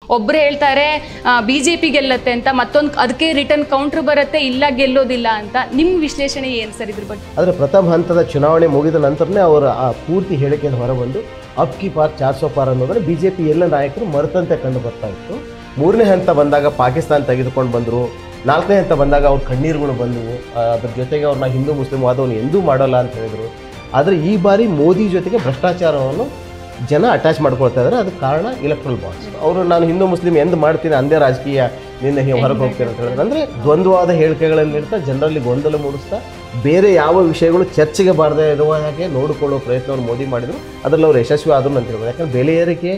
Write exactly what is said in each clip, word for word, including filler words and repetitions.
ಒಬ್ರು ಹೇಳ್ತಾರೆ ಬಿಜೆಪಿ ಗೆಲ್ಲತ್ತೆ ಅಂತ, ಮತ್ತೊಂದು ಅದಕ್ಕೆ ರಿಟರ್ನ್ ಕೌಂಟರ್ ಬರುತ್ತೆ, ಇಲ್ಲ ಗೆಲ್ಲೋದಿಲ್ಲ ಅಂತ. ನಿಮ್ಮ ವಿಶ್ಲೇಷಣೆ ಏನು ಸರ್ ಇದ್ರ ಬಗ್ಗೆ? ಆದರೆ ಪ್ರಥಮ ಹಂತದ ಚುನಾವಣೆ ಮುಗಿದ ನಂತರನೇ ಅವರ ಆ ಪೂರ್ತಿ ಹೇಳಿಕೆಯನ್ನು ಹೊರಬಂದು ಅಬ್ ಕಿ ಬಾರ್ ಚಾರ್ ಸौ ಪಾರ್ ಅನ್ನೋದ್ರೆ ಬಿ ಜೆ ಪಿ ಎಲ್ಲ ನಾಯಕರು ಮರೆತಂತೆ ಕಂಡು ಬರ್ತಾ ಇತ್ತು. ಮೂರನೇ ಹಂತ ಬಂದಾಗ ಪಾಕಿಸ್ತಾನ ತೆಗೆದುಕೊಂಡು ಬಂದರು. ನಾಲ್ಕನೇ ಹಂತ ಬಂದಾಗ ಅವ್ರ ಕಣ್ಣೀರುಗಳು ಬಂದವು. ಅದ್ರ ಜೊತೆಗೆ ಅವ್ರನ್ನ ಹಿಂದೂ ಮುಸ್ಲಿಂ ವಾದವನ್ನು ಎಂದೂ ಮಾಡೋಲ್ಲ ಅಂತ ಹೇಳಿದರು. ಆದರೆ ಈ ಬಾರಿ ಮೋದಿ ಜೊತೆಗೆ ಭ್ರಷ್ಟಾಚಾರವನ್ನು ಜನ ಅಟ್ಯಾಚ್ ಮಾಡ್ಕೊಳ್ತಾ ಇದ್ದಾರೆ. ಅದಕ್ಕೆ ಕಾರಣ ಇಲೆಕ್ಟ್ರಲ್ ಬಾಂಡ್ಸ್. ಅವರು ನಾನು ಹಿಂದೂ ಮುಸ್ಲಿಂ ಎಂದು ಮಾಡ್ತೀನಿ ಅಂದೇ ರಾಜಕೀಯ ನಿಂದ ಹೊರಗೆ ಹೋಗ್ತೀನಿ ಅಂತ ಹೇಳಿದ್ರೆ, ಅಂದರೆ ದ್ವಂದ್ವವಾದ ಹೇಳಿಕೆಗಳನ್ನು ನೀಡ್ತಾ ಜನರಲ್ಲಿ ಗೊಂದಲ ಮೂಡಿಸ್ತಾ ಬೇರೆ ಯಾವ ವಿಷಯಗಳು ಚರ್ಚೆಗೆ ಬಾರದೇ ಇರುವ ಹಾಗೆ ನೋಡಿಕೊಳ್ಳೋ ಪ್ರಯತ್ನವನ್ನು ಮೋದಿ ಮಾಡಿದರು. ಅದರಲ್ಲಿ ಅವರು ಯಶಸ್ವಿ ಆದರು ಅಂತ ಹೇಳ್ಬೋದು. ಯಾಕಂದರೆ ಬೆಲೆ ಏರಿಕೆ.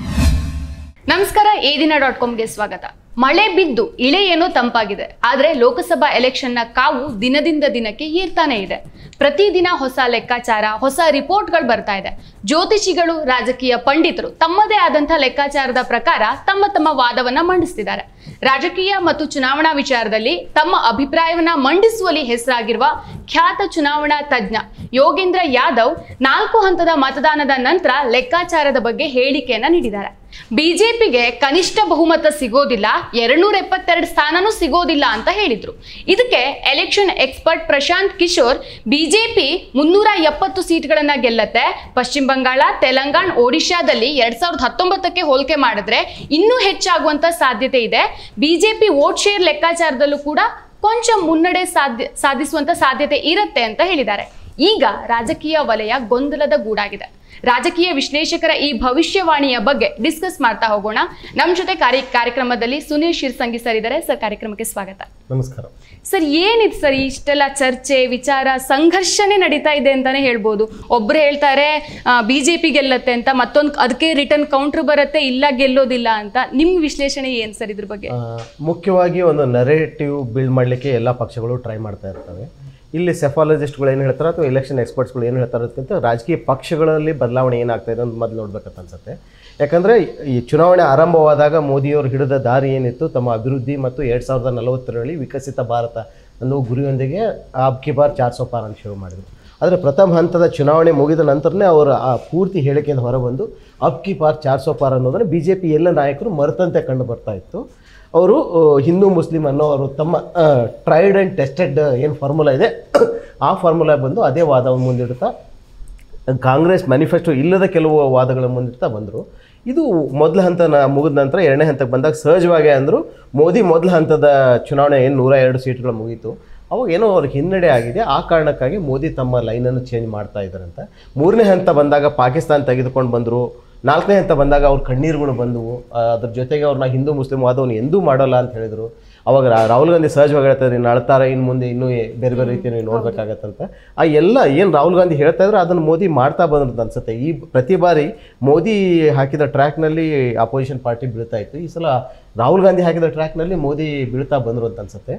ನಮಸ್ಕಾರ, ಎ ದಿನ ಡಾಟ್ ಕಾಮ್ಗೆ ಸ್ವಾಗತ. ಮಳೆ ಬಿದ್ದು ಇಳೆ ಏನೋ ತಂಪಾಗಿದೆ, ಆದರೆ ಲೋಕಸಭಾ ಎಲೆಕ್ಷನ್ನ ಕಾವು ದಿನದಿಂದ ದಿನಕ್ಕೆ ಏರ್ತಾನೆ ಇದೆ. ಪ್ರತಿದಿನ ಹೊಸ ಲೆಕ್ಕಾಚಾರ, ಹೊಸ ರಿಪೋರ್ಟ್ಗಳು ಬರ್ತಾ ಇದೆ. ಜ್ಯೋತಿಷಿಗಳು, ರಾಜಕೀಯ ಪಂಡಿತರು ತಮ್ಮದೇ ಆದಂಥ ಲೆಕ್ಕಾಚಾರದ ಪ್ರಕಾರ ತಮ್ಮ ತಮ್ಮ ವಾದವನ್ನ ಮಂಡಿಸ್ತಿದ್ದಾರೆ. ರಾಜಕೀಯ ಮತ್ತು ಚುನಾವಣಾ ವಿಚಾರದಲ್ಲಿ ತಮ್ಮ ಅಭಿಪ್ರಾಯವನ್ನ ಮಂಡಿಸುವಲ್ಲಿ ಹೆಸರಾಗಿರುವ ಖ್ಯಾತ ಚುನಾವಣಾ ತಜ್ಞ ಯೋಗೇಂದ್ರ ಯಾದವ್ ನಾಲ್ಕು ಹಂತದ ಮತದಾನದ ನಂತರ ಲೆಕ್ಕಾಚಾರದ ಬಗ್ಗೆ ಹೇಳಿಕೆಯನ್ನ ನೀಡಿದ್ದಾರೆ. ಬಿಜೆಪಿಗೆ ಕನಿಷ್ಠ ಬಹುಮತ ಸಿಗೋದಿಲ್ಲ, ಎರಡ್ನೂರ ಎಪ್ಪತ್ತೆರಡು ಸ್ಥಾನನೂ ಸಿಗೋದಿಲ್ಲ ಅಂತ ಹೇಳಿದ್ರು. ಇದಕ್ಕೆ election expert Prashant Kishor BJP ಮುನ್ನೂರ ಎಪ್ಪತ್ತು ಸೀಟ್ಗಳನ್ನ ಗೆಲ್ಲತ್ತೆ, ಪಶ್ಚಿಮ ಬಂಗಾಳ, ತೆಲಂಗಾಣ, ಒಡಿಶಾದಲ್ಲಿ ಎರಡ್ ಸಾವಿರದ ಹತ್ತೊಂಬತ್ತಕ್ಕೆ ಹೋಲಿಕೆ ಮಾಡಿದ್ರೆ ಇನ್ನೂ ಹೆಚ್ಚಾಗುವಂತ ಸಾಧ್ಯತೆ ಇದೆ. ಬಿಜೆಪಿ ವೋಟ್ ಶೇರ್ ಲೆಕ್ಕಾಚಾರದಲ್ಲೂ ಕೂಡ ಕೊಂಚ ಮುನ್ನಡೆ ಸಾಧ್ಯ ಸಾಧಿಸುವಂತ ಸಾಧ್ಯತೆ ಇರುತ್ತೆ ಅಂತ ಹೇಳಿದ್ದಾರೆ. ಈಗ ರಾಜಕೀಯ ವಲಯ ಗೊಂದಲದ ಗೂಡಾಗಿದೆ. ರಾಜಕೀಯ ವಿಶ್ಲೇಷಕರ ಈ ಭವಿಷ್ಯವಾಣಿಯ ಬಗ್ಗೆ ಡಿಸ್ಕಸ್ ಮಾಡ್ತಾ ಹೋಗೋಣ. ನಮ್ಮ ಜೊತೆ ಕಾರ್ಯ ಕಾರ್ಯಕ್ರಮದಲ್ಲಿ ಸುನೀಲ್ ಶಿರ್ಸಂಗಿ ಸರ್ ಇದ್ದಾರೆ. ಸರ್, ಕಾರ್ಯಕ್ರಮಕ್ಕೆ ಸ್ವಾಗತ. ನಮಸ್ಕಾರ ಸರ್. ಏನಿದೆ ಸರ್ ಇಷ್ಟೆಲ್ಲ ಚರ್ಚೆ, ವಿಚಾರ, ಸಂಘರ್ಷಣೆ ನಡೀತಾ ಇದೆ ಅಂತಾನೆ ಹೇಳ್ಬೋದು. ಒಬ್ರು ಹೇಳ್ತಾರೆ ಬಿಜೆಪಿ ಗೆಲ್ಲತ್ತೆ ಅಂತ, ಮತ್ತೊಂದು ಅದಕ್ಕೆ ರಿಟರ್ನ್ ಕೌಂಟರ್ ಬರುತ್ತೆ, ಇಲ್ಲ ಗೆಲ್ಲೋದಿಲ್ಲ ಅಂತ. ನಿಮ್ಮ ವಿಶ್ಲೇಷಣೆ ಏನು ಸರ್ ಇದ್ರ ಬಗ್ಗೆ? ಮುಖ್ಯವಾಗಿ ಒಂದು ನರೇಟಿವ್ ಬಿಲ್ಡ್ ಮಾಡಲಿಕ್ಕೆ ಎಲ್ಲ ಪಕ್ಷಗಳು ಟ್ರೈ ಮಾಡ್ತಾ ಇರ್ತವೆ. ಇಲ್ಲಿ ಸೆಫಾಲಜಿಸ್ಟ್ಗಳು ಏನು ಹೇಳ್ತಾರೆ ಅಥವಾ ಎಲೆಕ್ಷನ್ ಎಕ್ಸ್ಪರ್ಟ್ಸ್ಗಳು ಏನು ಹೇಳ್ತಾರೆ ಅದಕ್ಕಿಂತ ರಾಜಕೀಯ ಪಕ್ಷಗಳಲ್ಲಿ ಬದಲಾವಣೆ ಏನಾಗ್ತಾ ಇದೆ ಅಂತ ಮೊದಲು ನೋಡ್ಬೇಕಂತ ಅನ್ಸುತ್ತೆ. ಯಾಕಂದರೆ ಈ ಚುನಾವಣೆ ಆರಂಭವಾದಾಗ ಮೋದಿಯವರು ಹಿಡಿದ ದಾರಿ ಏನಿತ್ತು, ತಮ್ಮ ಅಭಿವೃದ್ಧಿ ಮತ್ತು ಎರಡು ಸಾವಿರದ ನಲವತ್ತರಲ್ಲಿ ವಿಕಸಿತ ಭಾರತ ಅನ್ನೋ ಗುರಿಯೊಂದಿಗೆ ಅಬ್ ಕಿ ಬಾರ್ ಚಾರ್ ಸौ ಪಾರ್ ಅಂತ ಶುರು ಮಾಡಿದರು. ಆದರೆ ಪ್ರಥಮ ಹಂತದ ಚುನಾವಣೆ ಮುಗಿದ ನಂತರನೇ ಅವರ ಆ ಪೂರ್ತಿ ಹೇಳಿಕೆಯನ್ನು ಹೊರಬಂದು ಅಬ್ ಕಿ ಬಾರ್ ಚಾರ್ ಸौ ಪಾರ್ ಅನ್ನೋದನ್ನು ಬಿ ಜೆ ಪಿ ಎಲ್ಲ ನಾಯಕರು ಮರೆತಂತೆ ಕಂಡು ಬರ್ತಾ ಇತ್ತು. ಅವರು ಹಿಂದೂ ಮುಸ್ಲಿಂ ಅನ್ನೋ ಅವರು ತಮ್ಮ ಟ್ರೈಡ್ ಆ್ಯಂಡ್ ಟೆಸ್ಟೆಡ್ ಏನು ಫಾರ್ಮುಲಾ ಇದೆ ಆ ಫಾರ್ಮುಲಾ ಬಂದು ಅದೇ ವಾದವನ್ನು ಮುಂದಿಡ್ತಾ ಕಾಂಗ್ರೆಸ್ ಮ್ಯಾನಿಫೆಸ್ಟೋ ಇಲ್ಲದ ಕೆಲವು ವಾದಗಳನ್ನು ಮುಂದಿಡ್ತಾ ಬಂದರು. ಇದು ಮೊದಲ ಹಂತ ಮುಗಿದ ನಂತರ ಎರಡನೇ ಹಂತಕ್ಕೆ ಬಂದಾಗ ಸಹಜವಾಗಿ ಅಂದರು ಮೋದಿ ಮೊದಲ ಹಂತದ ಚುನಾವಣೆ ಏನು ನೂರ ಎರಡು ಸೀಟ್ಗಳು ಮುಗೀತು, ಅವಾಗ ಏನೋ ಅವ್ರಿಗೆ ಹಿನ್ನಡೆ ಆಗಿದೆ. ಆ ಕಾರಣಕ್ಕಾಗಿ ಮೋದಿ ತಮ್ಮ ಲೈನನ್ನು ಚೇಂಜ್ ಮಾಡ್ತಾ ಇದ್ದಾರಂತ. ಮೂರನೇ ಹಂತ ಬಂದಾಗ ಪಾಕಿಸ್ತಾನ ತೆಗೆದುಕೊಂಡು ಬಂದರು. ನಾಲ್ಕನೇ ಹಂತ ಬಂದಾಗ ಅವ್ರ ಕಣ್ಣೀರುಗಳು ಬಂದವು. ಅದ್ರ ಜೊತೆಗೆ ಅವ್ರನ್ನ ಹಿಂದೂ ಮುಸ್ಲಿಂ ವಾದವನ್ನು ಎಂದೂ ಮಾಡೋಲ್ಲ ಅಂತ ಹೇಳಿದರು. ಅವಾಗ ರಾಹುಲ್ ಗಾಂಧಿ ಸಹಜವಾಗಿ ಹೇಳ್ತಾರೆ, ಇನ್ನು ಅಳ್ತಾರೆ, ಇನ್ನು ಮುಂದೆ ಇನ್ನೂ ಬೇರೆ ಬೇರೆ ರೀತಿಯಲ್ಲಿ ನೋಡ್ಬೇಕಾಗತ್ತಂತ. ಆ ಎಲ್ಲ ಏನು ರಾಹುಲ್ ಗಾಂಧಿ ಹೇಳ್ತಾ ಇದ್ರು ಅದನ್ನು ಮೋದಿ ಮಾಡ್ತಾ ಬಂದ್ರಂತ ಅನ್ಸುತ್ತೆ. ಈ ಪ್ರತಿ ಬಾರಿ ಮೋದಿ ಹಾಕಿದ ಟ್ರ್ಯಾಕ್ನಲ್ಲಿ ಅಪೋಸಿಷನ್ ಪಾರ್ಟಿ ಬೀಳ್ತಾ ಇತ್ತು. ಈ ಸಲ ರಾಹುಲ್ ಗಾಂಧಿ ಹಾಕಿದ ಟ್ರ್ಯಾಕ್ನಲ್ಲಿ ಮೋದಿ ಬೀಳ್ತಾ ಬಂದರು ಅಂತ ಅನ್ಸುತ್ತೆ.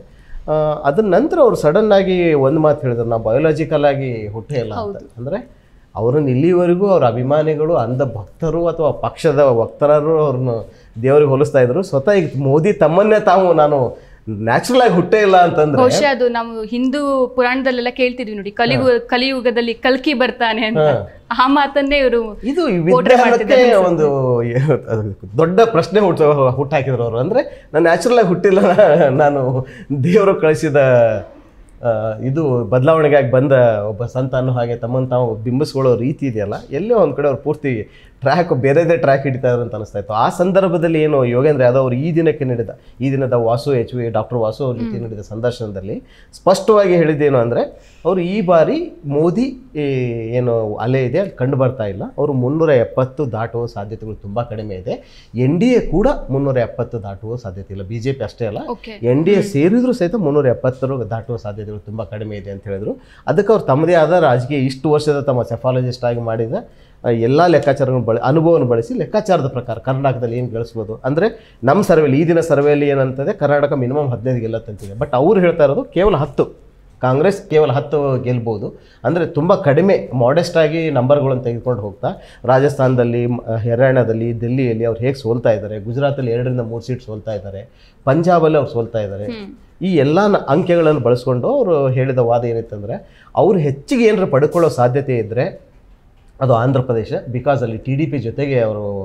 ಅದರ ನಂತರ ಅವರು ಸಡನ್ನಾಗಿ ಒಂದು ಮಾತು ಹೇಳಿದ್ರು, ನಾವು ಬಯೋಲಾಜಿಕಲ್ ಆಗಿ ಹುಟ್ಟೇ ಇಲ್ಲ ಅಂತ. ಅಂದರೆ ಅವರನ್ನು ಇಲ್ಲಿವರೆಗೂ ಅವ್ರ ಅಭಿಮಾನಿಗಳು, ಅಂಧ ಭಕ್ತರು ಅಥವಾ ಪಕ್ಷದ ವಕ್ತಾರರು ಅವ್ರನ್ನ ದೇವರಿಗೆ ಹೋಲಿಸ್ತಾ ಇದ್ರು. ಸ್ವತಃ ಈಗ ಮೋದಿ ತಮ್ಮನ್ನೇ ತಾವು ನಾನು ನ್ಯಾಚುರಲ್ ಆಗಿ ಹುಟ್ಟೇ ಇಲ್ಲ ಅಂತಂದ್ರೆ, ಬಹುಶಃ ಅದು ನಾವು ಹಿಂದೂ ಪುರಾಣದಲ್ಲೆಲ್ಲ ಕೇಳ್ತಿದ್ವಿ ನೋಡಿ, ಕಲಿಯುಗ ಕಲಿಯುಗದಲ್ಲಿ ಕಲ್ಕಿ ಬರ್ತಾನೆ ಅಂತ. ಆ ಮಾತನ್ನೇ ಇವರು ಇದು ವಿಜ್ಞಾನಕ್ಕೆ ಒಂದು ದೊಡ್ಡ ಪ್ರಶ್ನೆ ಹುಟ್ಟು ಹುಟ್ಟಾಕಿದ್ರು ಅವರು. ಅಂದರೆ ನಾನು ನ್ಯಾಚುರಲ್ ಆಗಿ ಹುಟ್ಟಿಲ್ಲ, ನಾನು ದೇವರು ಕಳಿಸಿದ ಇದು ಬದಲಾವಣೆಗಾಗಿ ಬಂದ ಒಬ್ಬ ಸಂತ ಅನ್ನೋ ಹಾಗೆ ತಮ್ಮನ್ನು ತಾವು ಬಿಂಬಿಸ್ಕೊಳ್ಳೋ ರೀತಿ ಇದೆಯಲ್ಲ, ಎಲ್ಲೋ ಒಂದು ಕಡೆ ಅವ್ರು ಪೂರ್ತಿ ಟ್ರ್ಯಾಕ್ ಬೇರೆದೇ ಟ್ರ್ಯಾಕ್ ಹಿಡಿತಾ ಇದ್ರು ಅಂತ ಅನಿಸ್ತಾ ಇತ್ತು. ಆ ಸಂದರ್ಭದಲ್ಲಿ ಏನು ಯೋಗೇಂದ್ರ ಯಾದವ್ ಅವರು ಈ ದಿನಕ್ಕೆ ನೀಡಿದ ಈ ದಿನದ Vasu H V doctor Vasu ಅವ್ರ ಜೊತೆ ನೀಡಿದ ಸಂದರ್ಶನದಲ್ಲಿ ಸ್ಪಷ್ಟವಾಗಿ ಹೇಳಿದ್ದೇನು ಅಂದರೆ, ಅವರು ಈ ಬಾರಿ ಮೋದಿ ಏನು ಅಲೆ ಇದೆ ಅದು ಕಂಡು ಬರ್ತಾ ಇಲ್ಲ. ಅವರು ಮುನ್ನೂರ ಎಪ್ಪತ್ತು ದಾಟುವ ಸಾಧ್ಯತೆಗಳು ತುಂಬ ಕಡಿಮೆ ಇದೆ. ಎನ್ ಡಿ ಎ ಕೂಡ ಮುನ್ನೂರ ಎಪ್ಪತ್ತು ದಾಟುವ ಸಾಧ್ಯತೆ ಇಲ್ಲ. ಬಿ ಜೆ ಪಿ ಅಷ್ಟೇ ಅಲ್ಲ, ಎನ್ ಡಿ ಎ ಸೇರಿದ್ರು ಸಹಿತ ಮುನ್ನೂರ ಎಪ್ಪತ್ತರ ದಾಟುವ ಸಾಧ್ಯತೆಗಳು ತುಂಬ ಕಡಿಮೆ ಇದೆ ಅಂತ ಹೇಳಿದ್ರು. ಅದಕ್ಕೆ ಅವ್ರು ತಮ್ಮದೇ ಆದ ರಾಜಕೀಯ ಇಷ್ಟು ವರ್ಷದ ತಮ್ಮ ಸೆಫಾಲಜಿಸ್ಟ್ ಆಗಿ ಮಾಡಿದ ಎಲ್ಲ ಲೆಕ್ಕಾಚಾರಗಳನ್ನು ಬಳ ಅನುಭವವನ್ನು ಬಳಸಿ ಲೆಕ್ಕಾಚಾರದ ಪ್ರಕಾರ ಕರ್ನಾಟಕದಲ್ಲಿ ಏನು ಗಳಿಸ್ಬೋದು ಅಂದರೆ, ನಮ್ಮ ಸರ್ವೆಲಿ ಈ ದಿನ ಸರ್ವೆಯಲ್ಲಿ ಏನಂತದೆ, ಕರ್ನಾಟಕ ಮಿನಿಮಮ್ ಹದಿನೈದು ಗೆಲ್ಲತ್ತಂತಿದೆ. ಬಟ್ ಅವ್ರು ಹೇಳ್ತಾ ಇರೋದು ಕೇವಲ ಹತ್ತು, ಕಾಂಗ್ರೆಸ್ ಕೇವಲ ಹತ್ತು ಗೆಲ್ಬೋದು. ಅಂದರೆ ತುಂಬ ಕಡಿಮೆ ಮಾಡೆಸ್ಟಾಗಿ ನಂಬರ್ಗಳನ್ನು ತೆಗೆದುಕೊಂಡು ಹೋಗ್ತಾ ರಾಜಸ್ಥಾನದಲ್ಲಿ, ಹರಿಯಾಣದಲ್ಲಿ, ದಿಲ್ಲಿಯಲ್ಲಿ ಅವ್ರು ಹೇಗೆ ಸೋಲ್ತಾ ಇದ್ದಾರೆ, ಗುಜರಾತಲ್ಲಿ ಎರಡರಿಂದ ಮೂರು ಸೀಟ್ ಸೋಲ್ತಾ ಇದ್ದಾರೆ, ಪಂಜಾಬಲ್ಲಿ ಅವ್ರು ಸೋಲ್ತಾ ಇದ್ದಾರೆ. ಈ ಎಲ್ಲ ಅಂಕೆಗಳನ್ನು ಬಳಸ್ಕೊಂಡು ಅವರು ಹೇಳಿದ ವಾದ ಏನಿತ್ತಂದರೆ, ಅವರು ಹೆಚ್ಚಿಗೆ ಏನಾರು ಪಡ್ಕೊಳ್ಳೋ ಸಾಧ್ಯತೆ ಇದ್ದರೆ ಅದು ಆಂಧ್ರ ಪ್ರದೇಶ. ಬಿಕಾಸ್ ಅಲ್ಲಿ ಟಿ ಡಿ ಪಿ ಜೊತೆಗೆ ಅವರು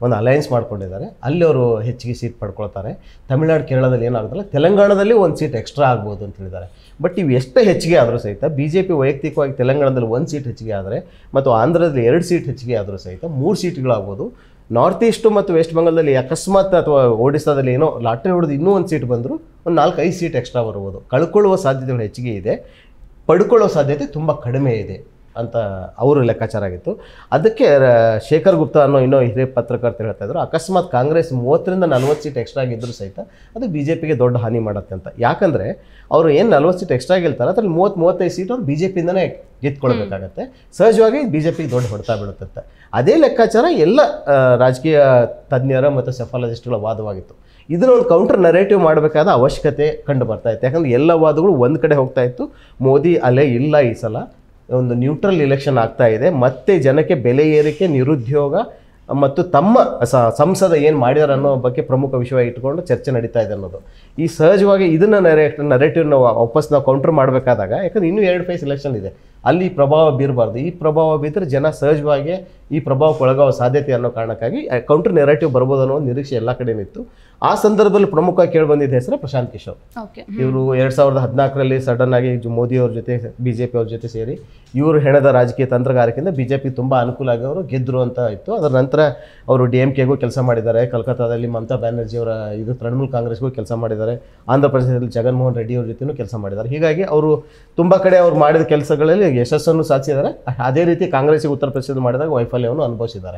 ಒಂದು ಅಲಯನ್ಸ್ ಮಾಡ್ಕೊಂಡಿದ್ದಾರೆ, ಅಲ್ಲಿ ಅವರು ಹೆಚ್ಚಿಗೆ ಸೀಟ್ ಪಡ್ಕೊಳ್ತಾರೆ. ತಮಿಳ್ನಾಡು ಕೇರಳದಲ್ಲಿ ಏನಾಗುತ್ತಲ್ಲ, ತೆಲಂಗಾಣದಲ್ಲಿ ಒಂದು ಸೀಟ್ ಎಕ್ಸ್ಟ್ರಾ ಆಗ್ಬೋದು ಅಂತ ಹೇಳಿದ್ದಾರೆ. ಬಟ್ ಇವು ಎಷ್ಟೇ ಹೆಚ್ಚಿಗೆ ಆದರೂ ಸಹಿತ ಬಿ ಜೆ ಪಿ ವೈಯಕ್ತಿಕವಾಗಿ ತೆಲಂಗಾಣದಲ್ಲಿ ಒಂದು ಸೀಟ್ ಹೆಚ್ಚಿಗೆ ಆದರೆ ಮತ್ತು ಆಂಧ್ರದಲ್ಲಿ ಎರಡು ಸೀಟ್ ಹೆಚ್ಚಿಗೆ ಆದರೂ ಸಹಿತ ಮೂರು ಸೀಟ್ಗಳಾಗ್ಬೋದು. ನಾರ್ತ್ ಈಸ್ಟು ಮತ್ತು ವೆಸ್ಟ್ ಬೆಂಗಾಲದಲ್ಲಿ ಅಕಸ್ಮಾತ್ ಅಥವಾ ಒಡಿಸ್ಸಾದಲ್ಲಿ ಏನೋ ಲಾಟ್ರಿ ಹೊಡೆದು ಇನ್ನೂ ಒಂದು ಸೀಟ್ ಬಂದರೂ ಒಂದು ನಾಲ್ಕು ಐದು ಸೀಟ್ ಎಕ್ಸ್ಟ್ರಾ ಬರ್ಬೋದು. ಕಳ್ಕೊಳ್ಳುವ ಸಾಧ್ಯತೆಗಳು ಹೆಚ್ಚಿಗೆ ಇದೆ, ಪಡ್ಕೊಳ್ಳೋ ಸಾಧ್ಯತೆ ತುಂಬ ಕಡಿಮೆ ಇದೆ ಅಂತ ಅವರು ಲೆಕ್ಕಾಚಾರ ಆಗಿತ್ತು. ಅದಕ್ಕೆ ಶೇಖರ್ ಗುಪ್ತಾ ಅನ್ನೋ ಇನ್ನೋ ಹಿರಿಯ ಪತ್ರಕರ್ತರು ಹೇಳ್ತಾ ಇದ್ರು, ಅಕಸ್ಮಾತ್ ಕಾಂಗ್ರೆಸ್ ಮೂವತ್ತರಿಂದ ನಲ್ವತ್ತು ಸೀಟ್ ಎಕ್ಸ್ಟ್ರಾ ಆಗಿದ್ದರೂ ಸಹಿತ ಅದು ಬಿ ಜೆ ಪಿಗೆ ದೊಡ್ಡ ಹಾನಿ ಮಾಡುತ್ತೆ ಅಂತ. ಯಾಕಂದರೆ ಅವರು ಏನು ನಲ್ವತ್ತು ಸೀಟ್ ಎಕ್ಸ್ಟ್ರಾ ಗೆಲ್ತಾರೆ ಅದ್ರಲ್ಲಿ ಮೂವತ್ತು ಮೂವತ್ತೈದು ಸೀಟ್ ಅವ್ರು ಬಿ ಜೆ ಪಿಯಿಂದನೇ ಗೆದ್ಕೊಳ್ಬೇಕಾಗತ್ತೆ. ಸಹಜವಾಗಿ ಬಿ ಜೆ ಪಿಗೆ ದೊಡ್ಡ ಹೊಡೆತ ಬೀಳುತ್ತೆ. ಅದೇ ಲೆಕ್ಕಾಚಾರ ಎಲ್ಲ ರಾಜಕೀಯ ತಜ್ಞರ ಮತ್ತು ಸೆಫಾಲಜಿಸ್ಟ್ಗಳ ವಾದವಾಗಿತ್ತು. ಇದನ್ನ ಒಂದು ಕೌಂಟರ್ ನರೇಟಿವ್ ಮಾಡಬೇಕಾದ ಅವಶ್ಯಕತೆ ಕಂಡು ಬರ್ತಾ ಇತ್ತು. ಯಾಕಂದರೆ ಎಲ್ಲ ವಾದಗಳು ಒಂದು ಕಡೆ ಹೋಗ್ತಾ ಇತ್ತು, ಮೋದಿ ಅಲೆ ಇಲ್ಲ ಈ ಸಲ, ಒಂದು ನ್ಯೂಟ್ರಲ್ ಇಲೆಕ್ಷನ್ ಆಗ್ತಾ ಇದೆ, ಮತ್ತೆ ಜನಕ್ಕೆ ಬೆಲೆ ಏರಿಕೆ, ನಿರುದ್ಯೋಗ ಮತ್ತು ತಮ್ಮ ಸಂಸದ ಏನು ಮಾಡಿದಾರೆ ಅನ್ನೋ ಬಗ್ಗೆ ಪ್ರಮುಖ ವಿಷಯ ಇಟ್ಕೊಂಡು ಚರ್ಚೆ ನಡೀತಾ ಇದೆ ಅನ್ನೋದು. ಈ ಸಹಜವಾಗಿ ಇದನ್ನು ನರೇಟ್ ನರೇಟಿವ್ನ ವಾಪಸ್ ನಾವು ಕೌಂಟರ್ ಮಾಡಬೇಕಾದಾಗ, ಯಾಕಂದರೆ ಇನ್ನೂ ಎರಡು ಫೇಸ್ ಎಲೆಕ್ಷನ್ ಇದೆ, ಅಲ್ಲಿ ಪ್ರಭಾವ ಬೀರಬಾರ್ದು. ಈ ಪ್ರಭಾವ ಬೀದ್ರೆ ಜನ ಸಹಜವಾಗಿ ಈ ಪ್ರಭಾವಕ್ಕೆ ಒಳಗಾವ ಸಾಧ್ಯತೆ ಅನ್ನೋ ಕಾರಣಕ್ಕಾಗಿ ಕೌಂಟರ್ ನೆರೇಟಿವ್ ಬರ್ಬೋದು ಅನ್ನೋ ನಿರೀಕ್ಷೆ ಎಲ್ಲ ಕಡೆನಿತ್ತು. ಆ ಸಂದರ್ಭದಲ್ಲಿ ಪ್ರಮುಖವಾಗಿ ಕೇಳಿ ಬಂದಿದ್ದ ಹೆಸರು ಪ್ರಶಾಂತ್ ಕಿಶೋರ್. ಇವರು ಎರಡು ಸಾವಿರದ ಹದಿನಾಲ್ಕರಲ್ಲಿ ಸಡನ್ ಆಗಿ ಮೋದಿ ಅವ್ರ ಜೊತೆ ಬಿ ಜೆ ಪಿ ಅವ್ರ ಜೊತೆ ಸೇರಿ ಇವರು ಹೆಣದ ರಾಜಕೀಯ ತಂತ್ರಗಾರಿಕೆಯಿಂದ ಬಿ ಜೆ ಪಿ ತುಂಬ ಅನುಕೂಲ ಆಗಿ ಅವರು ಗೆದ್ದರು ಅಂತ ಇತ್ತು. ಅದರ ನಂತರ ಅವರು ಡಿ ಎಮ್ ಕೆಗೂ ಕೆಲಸ ಮಾಡಿದ್ದಾರೆ, ಕಲ್ಕತ್ತಾದಲ್ಲಿ ಮಮತಾ ಬ್ಯಾನರ್ಜಿ ಅವರ ಇದು ತೃಣಮೂಲ್ ಕಾಂಗ್ರೆಸ್ಗೂ ಕೆಲಸ ಮಾಡಿದ್ದಾರೆ, ಆಂಧ್ರ ಪ್ರದೇಶದಲ್ಲಿ ಜಗನ್ಮೋಹನ್ ರೆಡ್ಡಿ ಅವ್ರ ಜೊತೆನೂ ಕೆಲಸ ಮಾಡಿದ್ದಾರೆ. ಹೀಗಾಗಿ ಅವರು ತುಂಬ ಕಡೆ ಅವ್ರು ಮಾಡಿದ ಕೆಲಸಗಳಲ್ಲಿ ಯಶಸ್ಸನ್ನು ಸಾಧಿಸಿದ್ದಾರೆ. ಅದೇ ರೀತಿ ಕಾಂಗ್ರೆಸ್ಸಿಗೆ ಉತ್ತರ ಪ್ರದೇಶದಲ್ಲಿ ಮಾಡಿದಾಗ ವೈಫಲ್ಯವನ್ನು ಅನುಭವಿಸಿದ್ದಾರೆ.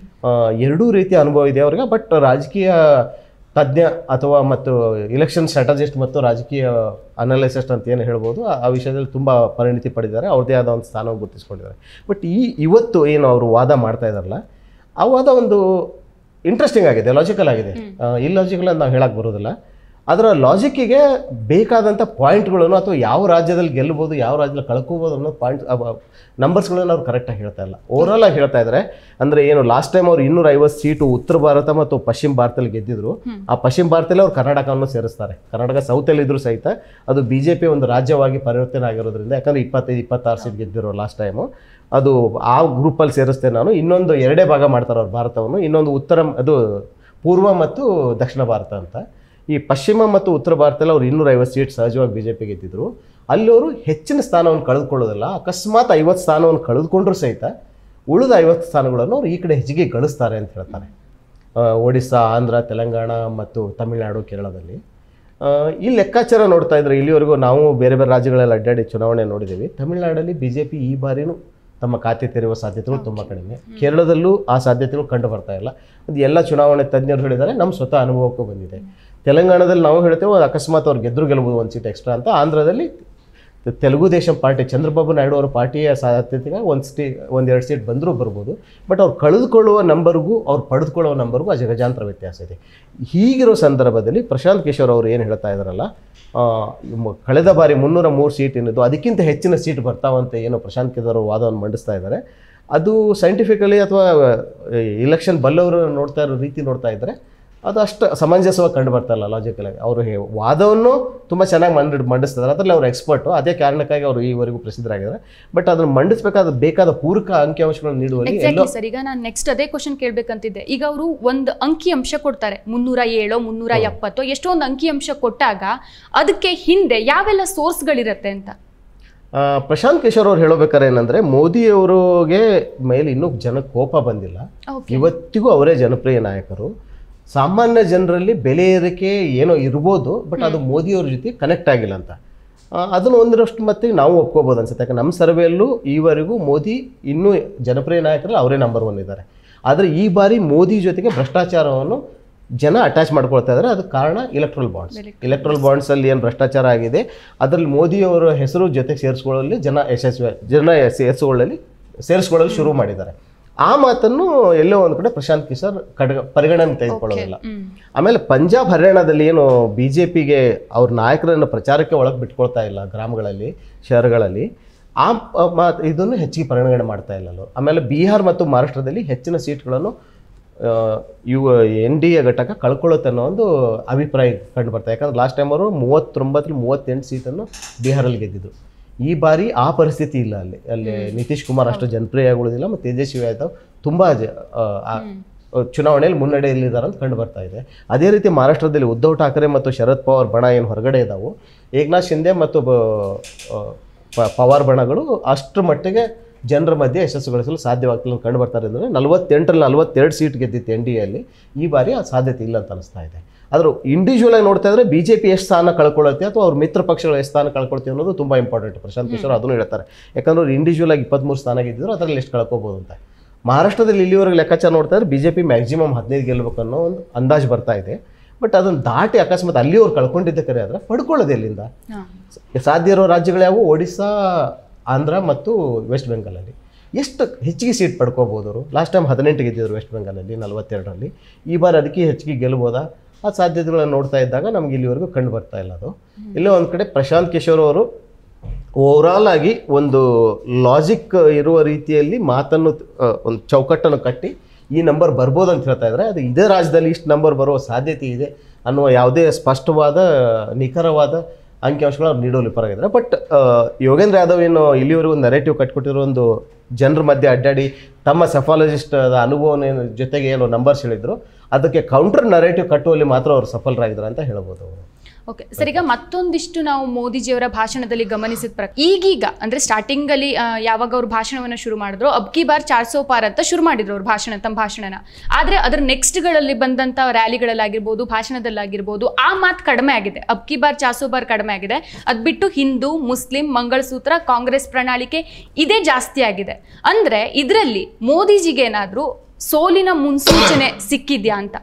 ಎರಡೂ ರೀತಿಯ ಅನುಭವ ಇದೆ ಅವರಿಗೆ. ಬಟ್ ರಾಜಕೀಯ ತಜ್ಞ ಅಥವಾ ಮತ್ತು ಇಲೆಕ್ಷನ್ ಸ್ಟ್ರಾಟಜಿಸ್ಟ್ ಮತ್ತು ರಾಜಕೀಯ ಅನಾಲಿಸಿಸ್ಟ್ ಅಂತ ಏನು ಹೇಳ್ಬೋದು, ಆ ವಿಷಯದಲ್ಲಿ ತುಂಬ ಪರಿಣಿತಿ ಪಡೆದಿದ್ದಾರೆ, ಅವ್ರದ್ದೇ ಆದ ಒಂದು ಸ್ಥಾನವನ್ನು ಗುರುತಿಸ್ಕೊಂಡಿದ್ದಾರೆ. ಬಟ್ ಈ ಇವತ್ತು ಏನು ಅವರು ವಾದ ಮಾಡ್ತಾ ಇದ್ದಾರಲ್ಲ, ಆ ವಾದ ಒಂದು ಇಂಟ್ರೆಸ್ಟಿಂಗ್ ಆಗಿದೆ, ಲಾಜಿಕಲ್ ಆಗಿದೆ. ಇಲ್ಲಾಜಿಕಲ್ ಅಂತ ನಾವು ಹೇಳಕ್ಕೆ ಬರೋದಿಲ್ಲ. ಅದರ ಲಾಜಿಕ್ಕಿಗೆ ಬೇಕಾದಂಥ ಪಾಯಿಂಟ್ಗಳನ್ನು ಅಥವಾ ಯಾವ ರಾಜ್ಯದಲ್ಲಿ ಗೆಲ್ಲಬಹುದು, ಯಾವ ರಾಜ್ಯದಲ್ಲಿ ಕಳ್ಕೋಬೋದು ಅನ್ನೋ ಪಾಯಿಂಟ್ ನಂಬರ್ಸ್ಗಳನ್ನು ಅವ್ರು ಕರೆಕ್ಟಾಗಿ ಹೇಳ್ತಾ ಇಲ್ಲ. ಓವರಾಲ್ ಆಗಿ ಹೇಳ್ತಾ ಇದ್ದಾರೆ. ಅಂದರೆ ಏನು ಲಾಸ್ಟ್ ಟೈಮ್ ಅವ್ರು ಇನ್ನೂರ ಐವತ್ತು ಸೀಟು ಉತ್ತರ ಭಾರತ ಮತ್ತು ಪಶ್ಚಿಮ ಭಾರತದಲ್ಲಿ ಗೆದ್ದಿದ್ರು. ಆ ಪಶ್ಚಿಮ ಭಾರತದಲ್ಲಿ ಅವ್ರು ಕರ್ನಾಟಕವನ್ನು ಸೇರಿಸ್ತಾರೆ. ಕರ್ನಾಟಕ ಸೌತಲ್ಲಿ ಇದ್ರೂ ಸಹಿತ ಅದು ಬಿ ಜೆ ಪಿ ಒಂದು ರಾಜ್ಯವಾಗಿ ಪರಿವರ್ತನೆ ಆಗಿರೋದ್ರಿಂದ, ಯಾಕಂದರೆ ಇಪ್ಪತ್ತೈದು ಇಪ್ಪತ್ತಾರು ಸೀಟ್ ಗೆದ್ದಿರೋ ಲಾಸ್ಟ್ ಟೈಮು, ಅದು ಆ ಗ್ರೂಪಲ್ಲಿ ಸೇರಿಸ್ತೇನೆ ನಾನು. ಇನ್ನೊಂದು ಎರಡೇ ಭಾಗ ಮಾಡ್ತಾರೆ ಅವ್ರು ಭಾರತವನ್ನು, ಇನ್ನೊಂದು ಉತ್ತರ ಅದು ಪೂರ್ವ ಮತ್ತು ದಕ್ಷಿಣ ಭಾರತ ಅಂತ. ಈ ಪಶ್ಚಿಮ ಮತ್ತು ಉತ್ತರ ಭಾರತದಲ್ಲಿ ಅವ್ರು ಇನ್ನೂರ ಐವತ್ತು ಸೀಟ್ ಸಹಜವಾಗಿ ಬಿ ಜೆ ಪಿ ಗೆದ್ದಿದ್ರು. ಅಲ್ಲಿ ಅವರು ಹೆಚ್ಚಿನ ಸ್ಥಾನವನ್ನು ಕಳೆದುಕೊಳ್ಳೋದಿಲ್ಲ. ಅಕಸ್ಮಾತ್ ಐವತ್ತು ಸ್ಥಾನವನ್ನು ಕಳೆದುಕೊಂಡ್ರೂ ಸಹಿತ ಉಳಿದ ಐವತ್ತು ಸ್ಥಾನಗಳನ್ನು ಅವ್ರು ಈ ಕಡೆ ಹೆಚ್ಚಿಗೆ ಗಳಿಸ್ತಾರೆ ಅಂತ ಹೇಳ್ತಾರೆ. ಒಡಿಸ್ಸಾ, ಆಂಧ್ರ, ತೆಲಂಗಾಣ ಮತ್ತು ತಮಿಳುನಾಡು, ಕೇರಳದಲ್ಲಿ ಈ ಲೆಕ್ಕಾಚಾರ ನೋಡ್ತಾ ಇದ್ರೆ ಇಲ್ಲಿವರೆಗೂ ನಾವು ಬೇರೆ ಬೇರೆ ರಾಜ್ಯಗಳಲ್ಲಿ ಅಡ್ಡಾಡಿ ಚುನಾವಣೆ ನೋಡಿದ್ದೀವಿ. ತಮಿಳುನಾಡಲ್ಲಿ ಬಿ ಜೆ ಪಿ ಈ ಬಾರಿನೂ ತಮ್ಮ ಖಾತೆ ತೆರೆಯುವ ಸಾಧ್ಯತೆಗಳು ತುಂಬ ಕಡಿಮೆ. ಕೇರಳದಲ್ಲೂ ಆ ಸಾಧ್ಯತೆಗಳು ಕಂಡು ಬರ್ತಾ ಇಲ್ಲ. ಅದು ಎಲ್ಲ ಚುನಾವಣೆ ತಜ್ಞರು ಹೇಳಿದ್ದಾರೆ, ನಮ್ಮ ಸ್ವತಃ ಅನುಭವಕ್ಕೂ ಬಂದಿದೆ. ತೆಲಂಗಾಣದಲ್ಲಿ ನಾವು ಹೇಳ್ತೇವೆ ಅಕಸ್ಮಾತ್ ಅವ್ರು ಗೆದ್ರು ಗೆಲ್ಬೋದು ಒಂದು ಸೀಟ್ ಎಕ್ಸ್ಟ್ರಾ ಅಂತ. ಆಂಧ್ರದಲ್ಲಿ ತೆಲುಗು ದೇಶಂ ಪಾರ್ಟಿ, ಚಂದ್ರಬಾಬು ನಾಯ್ಡು ಅವರ ಪಾರ್ಟಿಯ ಸಾಧ್ಯತೆಗೆ ಒಂದು ಸೀ ಒಂದೆರಡು ಸೀಟ್ ಬಂದರೂ ಬರ್ಬೋದು. ಬಟ್ ಅವ್ರು ಕಳೆದುಕೊಳ್ಳುವ ನಂಬರ್ಗೂ ಅವ್ರು ಪಡೆದುಕೊಳ್ಳುವ ನಂಬರ್ಗೂ ಆ ಜಗಜಾಂತರ ವ್ಯತ್ಯಾಸ ಇದೆ. ಹೀಗಿರೋ ಸಂದರ್ಭದಲ್ಲಿ ಪ್ರಶಾಂತ್ ಕಿಶೋರ್ ಅವರು ಏನು ಹೇಳ್ತಾ ಇದ್ದಾರಲ್ಲ, ಕಳೆದ ಬಾರಿ ಮುನ್ನೂರ ಮೂರು ಸೀಟ್ ಏನಿದ್ದು ಅದಕ್ಕಿಂತ ಹೆಚ್ಚಿನ ಸೀಟ್ ಬರ್ತಾವಂತೆ ಏನೋ ಪ್ರಶಾಂತ್ ಕಿಶೋರ್ ವಾದವನ್ನು ಮಂಡಿಸ್ತಾ ಇದ್ದಾರೆ. ಅದು ಸೈಂಟಿಫಿಕಲಿ ಅಥವಾ ಇಲೆಕ್ಷನ್ ಬಲ್ಲವರು ನೋಡ್ತಾ ಇರೋ ರೀತಿ ನೋಡ್ತಾ ಇದ್ದರೆ ಅದು ಅಷ್ಟು ಸಮಂಜಸವಾಗಿ ಕಂಡು ಬರ್ತಾ ಇಲ್ಲ ಲಾಜಿಕಲಾಗಿ. ಅವರು ವಾದವನ್ನು ತುಂಬ ಚೆನ್ನಾಗಿ ಮಂಡಿ ಮಂಡಿಸ್ತಿದ್ದಾರೆ. ಅದರಲ್ಲಿ ಅವರು ಎಕ್ಸ್ಪರ್ಟು, ಅದೇ ಕಾರಣಕ್ಕಾಗಿ ಅವರು ಈವರೆಗೂ ಪ್ರಸಿದ್ಧರಾಗಿದ್ದಾರೆ. ಬಟ್ ಅದನ್ನು ಮಂಡಿಸಬೇಕಾದ ಬೇಕಾದ ಪೂರಕ ಅಂಕಿಅಂಶಗಳನ್ನು ನೀಡುವಲ್ಲಿ ಎಲ್ಲೋ ಸರ್. ಈಗ ನಾನು ನೆಕ್ಸ್ಟ್ ಅದೇ ಕ್ವಶನ್ ಕೇಳಬೇಕಂತಿದ್ದೆ. ಈಗ ಅವರು ಒಂದು ಅಂಕಿ ಅಂಶ ಕೊಡ್ತಾರೆ, ಮುನ್ನೂರ ಏಳು ಮುನ್ನೂರ ಎಪ್ಪತ್ತು ಎಷ್ಟೊಂದು ಅಂಕಿ ಅಂಶ ಕೊಟ್ಟಾಗ ಅದಕ್ಕೆ ಹಿಂದೆ ಯಾವೆಲ್ಲ ಸೋರ್ಸ್ಗಳಿರುತ್ತೆ ಅಂತ ಪ್ರಶಾಂತ್ ಕಿಶೋರ್ ಅವ್ರು ಹೇಳಬೇಕಾರೆ ಏನಂದರೆ, ಮೋದಿಯವರಿಗೆ ಮೇಲೆ ಇನ್ನೂ ಜನ ಕೋಪ ಬಂದಿಲ್ಲ. ಇವತ್ತಿಗೂ ಅವರೇ ಜನಪ್ರಿಯ ನಾಯಕರು. ಸಾಮಾನ್ಯ ಜನರಲ್ಲಿ ಬೆಲೆ ಏರಿಕೆ ಏನೋ ಇರ್ಬೋದು, ಬಟ್ ಅದು ಮೋದಿಯವ್ರ ಜೊತೆ ಕನೆಕ್ಟ್ ಆಗಿಲ್ಲ ಅಂತ. ಅದನ್ನು ಒಂದರಷ್ಟು ಮಟ್ಟಿಗೆ ನಾವು ಒಪ್ಕೋಬೋದು ಅನ್ಸುತ್ತೆ. ಯಾಕಂದ್ರೆ ನಮ್ಮ ಸರ್ವೆಯಲ್ಲೂ ಈವರೆಗೂ ಮೋದಿ ಇನ್ನೂ ಜನಪ್ರಿಯ ನಾಯಕರಲ್ಲಿ ಅವರೇ ನಂಬರ್ ಒನ್ ಇದ್ದಾರೆ. ಆದರೆ ಈ ಬಾರಿ ಮೋದಿ ಜೊತೆಗೆ ಭ್ರಷ್ಟಾಚಾರವನ್ನು ಜನ ಅಟ್ಯಾಚ್ ಮಾಡ್ಕೊಳ್ತಾ ಇದ್ದಾರೆ. ಅದಕ್ಕೆ ಕಾರಣ ಇಲೆಕ್ಟ್ರಲ್ ಬಾಂಡ್ಸ್. ಇಲೆಕ್ಟ್ರಲ್ ಬಾಂಡ್ಸಲ್ಲಿ ಏನು ಭ್ರಷ್ಟಾಚಾರ ಆಗಿದೆ ಅದರಲ್ಲಿ ಮೋದಿಯವರ ಹೆಸರು ಜೊತೆಗೆ ಸೇರಿಸ್ಕೊಳ್ಳಲ್ಲಿ ಜನ ಯಶಸ್ವಿ ಜನ ಸೇರಿಸ್ಕೊಳ್ಳಲ್ಲಿ ಸೇರಿಸ್ಕೊಳ್ಳಲು ಶುರು ಮಾಡಿದ್ದಾರೆ. ಆ ಮಾತನ್ನು ಎಲ್ಲೋ ಒಂದು ಕಡೆ ಪ್ರಶಾಂತ್ ಕಿಶೋರ್ ಕಡ ಪರಿಗಣನೆ ತೆಗೆದುಕೊಳ್ಳೋದಿಲ್ಲ. ಆಮೇಲೆ ಪಂಜಾಬ್ ಹರಿಯಾಣದಲ್ಲಿ ಏನು ಬಿ ಜೆ ಪಿಗೆ ಅವ್ರ ನಾಯಕರನ್ನು ಪ್ರಚಾರಕ್ಕೆ ಒಳಗೆ ಬಿಟ್ಕೊಳ್ತಾ ಇಲ್ಲ ಗ್ರಾಮಗಳಲ್ಲಿ, ಶಹರಗಳಲ್ಲಿ, ಆ ಮಾತು ಇದನ್ನು ಹೆಚ್ಚಿಗೆ ಪರಿಗಣನೆ ಮಾಡ್ತಾ ಇಲ್ಲ ಅವರು. ಆಮೇಲೆ ಬಿಹಾರ್ ಮತ್ತು ಮಹಾರಾಷ್ಟ್ರದಲ್ಲಿ ಹೆಚ್ಚಿನ ಸೀಟ್ಗಳನ್ನು ಇವು ಎನ್ ಡಿ ಎ ಘಟಕ ಕಳ್ಕೊಳ್ಳುತ್ತೆ ಅನ್ನೋ ಒಂದು ಅಭಿಪ್ರಾಯ ಕಂಡು ಬರ್ತಾರೆ. ಯಾಕಂದ್ರೆ ಲಾಸ್ಟ್ ಟೈಮ್ ಅವರು ಮೂವತ್ತೊಂಬತ್ತರಲ್ಲಿ ಮೂವತ್ತೆಂಟು ಸೀಟನ್ನು ಬಿಹಾರಲ್ಲಿ ಗೆದ್ದಿದ್ರು. ಈ ಬಾರಿ ಆ ಪರಿಸ್ಥಿತಿ ಇಲ್ಲ. ಅಲ್ಲಿ ಅಲ್ಲಿ ನಿತೀಶ್ ಕುಮಾರ್ ಅಷ್ಟು ಜನಪ್ರಿಯಗೊಳ್ಳೋದಿಲ್ಲ ಮತ್ತು ತೇಜಸ್ವಿ ಯಾದವ್ ತುಂಬ ಚುನಾವಣೆಯಲ್ಲಿ ಮುನ್ನಡೆಯಲ್ಲಿದ್ದಾರೆ ಅಂತ ಕಂಡು ಬರ್ತಾ ಇದೆ. ಅದೇ ರೀತಿ ಮಹಾರಾಷ್ಟ್ರದಲ್ಲಿ ಉದ್ಧವ್ ಠಾಕ್ರೆ ಮತ್ತು ಶರದ್ ಪವಾರ್ ಬಣ ಏನು ಹೊರಗಡೆ ಇದ್ದಾವೆ, ಏಕನಾಥ್ ಶಿಂದೆ ಮತ್ತು ಪವಾರ್ ಬಣಗಳು ಅಷ್ಟರ ಮಟ್ಟಿಗೆ ಜನರ ಮಧ್ಯೆ ಯಶಸ್ಸು ಗಳಿಸಲು ಸಾಧ್ಯವಾಗ್ತಿಲ್ಲ ಕಂಡು ಬರ್ತಾರೆ. ಅಂದರೆ ನಲವತ್ತೆಂಟರಲ್ಲಿ ನಲವತ್ತೆರಡು ಸೀಟ್ ಗೆದ್ದಿತ್ತು ಎನ್ ಡಿ ಎಲ್ಲಿ, ಈ ಬಾರಿ ಆ ಸಾಧ್ಯತೆ ಇಲ್ಲ ಅಂತ ಅನಿಸ್ತಾ ಇದೆ. ಆದರೂ ಇಂಡಿವಿಜುವಲ್ ಆಗಿ ನೋಡ್ತಾ ಇದ್ರೆ ಬಿ ಜೆ ಪಿ ಎಷ್ಟು ಸ್ಥಾನ ಕಳ್ಕೊಳ್ಳುತ್ತೆ ಅಥವಾ ಅವ್ರ ಮಿತ್ರ ಪಕ್ಷಗಳು ಎಷ್ಟು ಸ್ಥಾನ ಕಳ್ಕೊಳ್ತೀವಿ ಅನ್ನೋದು ತುಂಬ ಇಂಪಾರ್ಟೆಂಟ್. ಪ್ರಶಾಂತ್ ಕಿಶೋರ್ ಅದನ್ನು ಹೇಳ್ತಾರೆ, ಯಾಕಂದ್ರೆ ಅವ್ರು ಇಂಡಿವಿಜುವಲ್ ಆಗಿ ಇಪ್ಪತ್ತ್ಮೂರು ಸ್ಥಾನ ಗೆದ್ದಿದ್ರು, ಅದರಲ್ಲಿ ಎಷ್ಟು ಕಳ್ಕೊಬೋದು ಅಂತ. ಮಹಾರಾಷ್ಟ್ರದಲ್ಲಿ ಇಲ್ಲಿವರೆಗೆ ಲೆಕ್ಕಾಚಾರ ನೋಡ್ತಾ ಇದ್ರೆ ಬಿ ಜೆ ಪಿ ಮ್ಯಾಕ್ಸಿಮಮ್ ಹದಿನೈದು ಗೆಲ್ಲಬೇಕು ಅನ್ನೋ ಒಂದು ಅಂದಾಜು ಬರ್ತಾ ಇದೆ. ಬಟ್ ಅದನ್ನು ದಾಟಿ ಅಕಸ್ಮಾತ್ ಅಲ್ಲಿ ಅವ್ರು ಕಳ್ಕೊಂಡಿದ್ದ ಕರೆ ಆದರೆ ಪಡ್ಕೊಳ್ಳೋದು ಎಲ್ಲಿಂದ ಸಾಧ್ಯ ಇರೋ ರಾಜ್ಯಗಳು ಯಾವುವು? ಒಡಿಸ್ಸಾ, ಆಂಧ್ರ ಮತ್ತು ವೆಸ್ಟ್ ಬೆಂಗಾಲಲ್ಲಿ ಎಷ್ಟು ಹೆಚ್ಚಿಗೆ ಸೀಟ್ ಪಡ್ಕೋಬೋದು ಅವರು? ಲಾಸ್ಟ್ ಟೈಮ್ ಹದಿನೆಂಟು ಗೆದ್ದಿದ್ರು ವೆಸ್ಟ್ ಬೆಂಗಾಲಲ್ಲಿ ನಲವತ್ತೆರಡರಲ್ಲಿ, ಈ ಬಾರಿ ಅದಕ್ಕೆ ಹೆಚ್ಚಿಗೆ ಗೆಲ್ಬೋದಾ? ಆ ಸಾಧ್ಯತೆಗಳನ್ನು ನೋಡ್ತಾ ಇದ್ದಾಗ ನಮ್ಗೆ ಇಲ್ಲಿವರೆಗೂ ಕಂಡು ಬರ್ತಾ ಇಲ್ಲ ಅದು. ಇಲ್ಲೇ ಒಂದು ಕಡೆ ಪ್ರಶಾಂತ್ ಕಿಶೋರ್ ಅವರು ಓವರಾಲ್ ಆಗಿ ಒಂದು ಲಾಜಿಕ್ ಇರುವ ರೀತಿಯಲ್ಲಿ ಮಾತನ್ನು ಒಂದು ಚೌಕಟ್ಟನ್ನು ಕಟ್ಟಿ ಈ ನಂಬರ್ ಬರ್ಬೋದು ಅಂತ ಹೇಳ್ತಾ ಇದ್ದಾರೆ. ಅದು ಇದೇ ರಾಜ್ಯದಲ್ಲಿ ಇಷ್ಟು ನಂಬರ್ ಬರುವ ಸಾಧ್ಯತೆ ಇದೆ ಅನ್ನುವ ಯಾವುದೇ ಸ್ಪಷ್ಟವಾದ ನಿಖರವಾದ ಅಂಕಿಅಂಶಗಳು ಅವ್ರು ನೀಡೋಲಿ ಪರವಾಗಿದ್ದಾರೆ. ಬಟ್ ಯೋಗೇಂದ್ರ ಯಾದವ್ ಏನು ಇಲ್ಲಿವರೆಗೂ ಒಂದು ನೆರೇಟಿವ್ ಕಟ್ಕೊಟ್ಟಿರೋ ಒಂದು ಜನರ ಮಧ್ಯೆ ಅಡ್ಡಾಡಿ ತಮ್ಮ ಸೆಫಾಲಜಿಸ್ಟ್ ಅನುಭವನ ಜೊತೆಗೆ ಏನು ನಂಬರ್ಸ್ ಹೇಳಿದ್ರು ಅದಕ್ಕೆ ಕೌಂಟರ್ ನರೇಟಿವ್ ಕಟ್ಟುವಲ್ಲಿ ಮಾತ್ರ ಅವರು ಸಫಲರಾಗಿದ್ದಾರೆ ಅಂತ ಹೇಳ್ಬೋದು ಅವರು. ಓಕೆ ಸರ್, ಈಗ ಮತ್ತೊಂದಿಷ್ಟು ನಾವು ಮೋದಿಜಿಯವರ ಭಾಷಣದಲ್ಲಿ ಗಮನಿಸಿದ ಪ್ರಕಾರ ಈಗೀಗ ಅಂದರೆ ಸ್ಟಾರ್ಟಿಂಗಲ್ಲಿ ಯಾವಾಗ ಅವ್ರು ಭಾಷಣವನ್ನು ಶುರು ಮಾಡಿದ್ರು ಅಬ್ಕಿ ಬಾರ್ ಚಾರ್ ಸೋ ಪಾರ್ ಅಂತ ಶುರು ಮಾಡಿದ್ರು ಅವ್ರ ಭಾಷಣ ತಮ್ಮ ಭಾಷಣನ. ಆದರೆ ಅದರ ನೆಕ್ಸ್ಟ್ಗಳಲ್ಲಿ ಬಂದಂಥ ರ್ಯಾಲಿಗಳಲ್ಲಾಗಿರ್ಬೋದು, ಭಾಷಣದಲ್ಲಾಗಿರ್ಬೋದು ಆ ಮಾತು ಕಡಿಮೆ ಆಗಿದೆ. ಅಬ್ಕಿ ಬಾರ್ ಚಾರ್ ಸೋ ಬಾರ್ ಕಡಿಮೆ ಆಗಿದೆ. ಅದು ಬಿಟ್ಟು ಹಿಂದೂ, ಮುಸ್ಲಿಂ, ಮಂಗಳಸೂತ್ರ, ಕಾಂಗ್ರೆಸ್ ಪ್ರಣಾಳಿಕೆ ಇದೇ ಜಾಸ್ತಿ ಆಗಿದೆ. ಅಂದರೆ ಇದರಲ್ಲಿ ಮೋದಿಜಿಗೆ ಏನಾದರೂ ಸೋಲಿನ ಮುನ್ಸೂಚನೆ ಸಿಕ್ಕಿದ್ಯಾ ಅಂತ?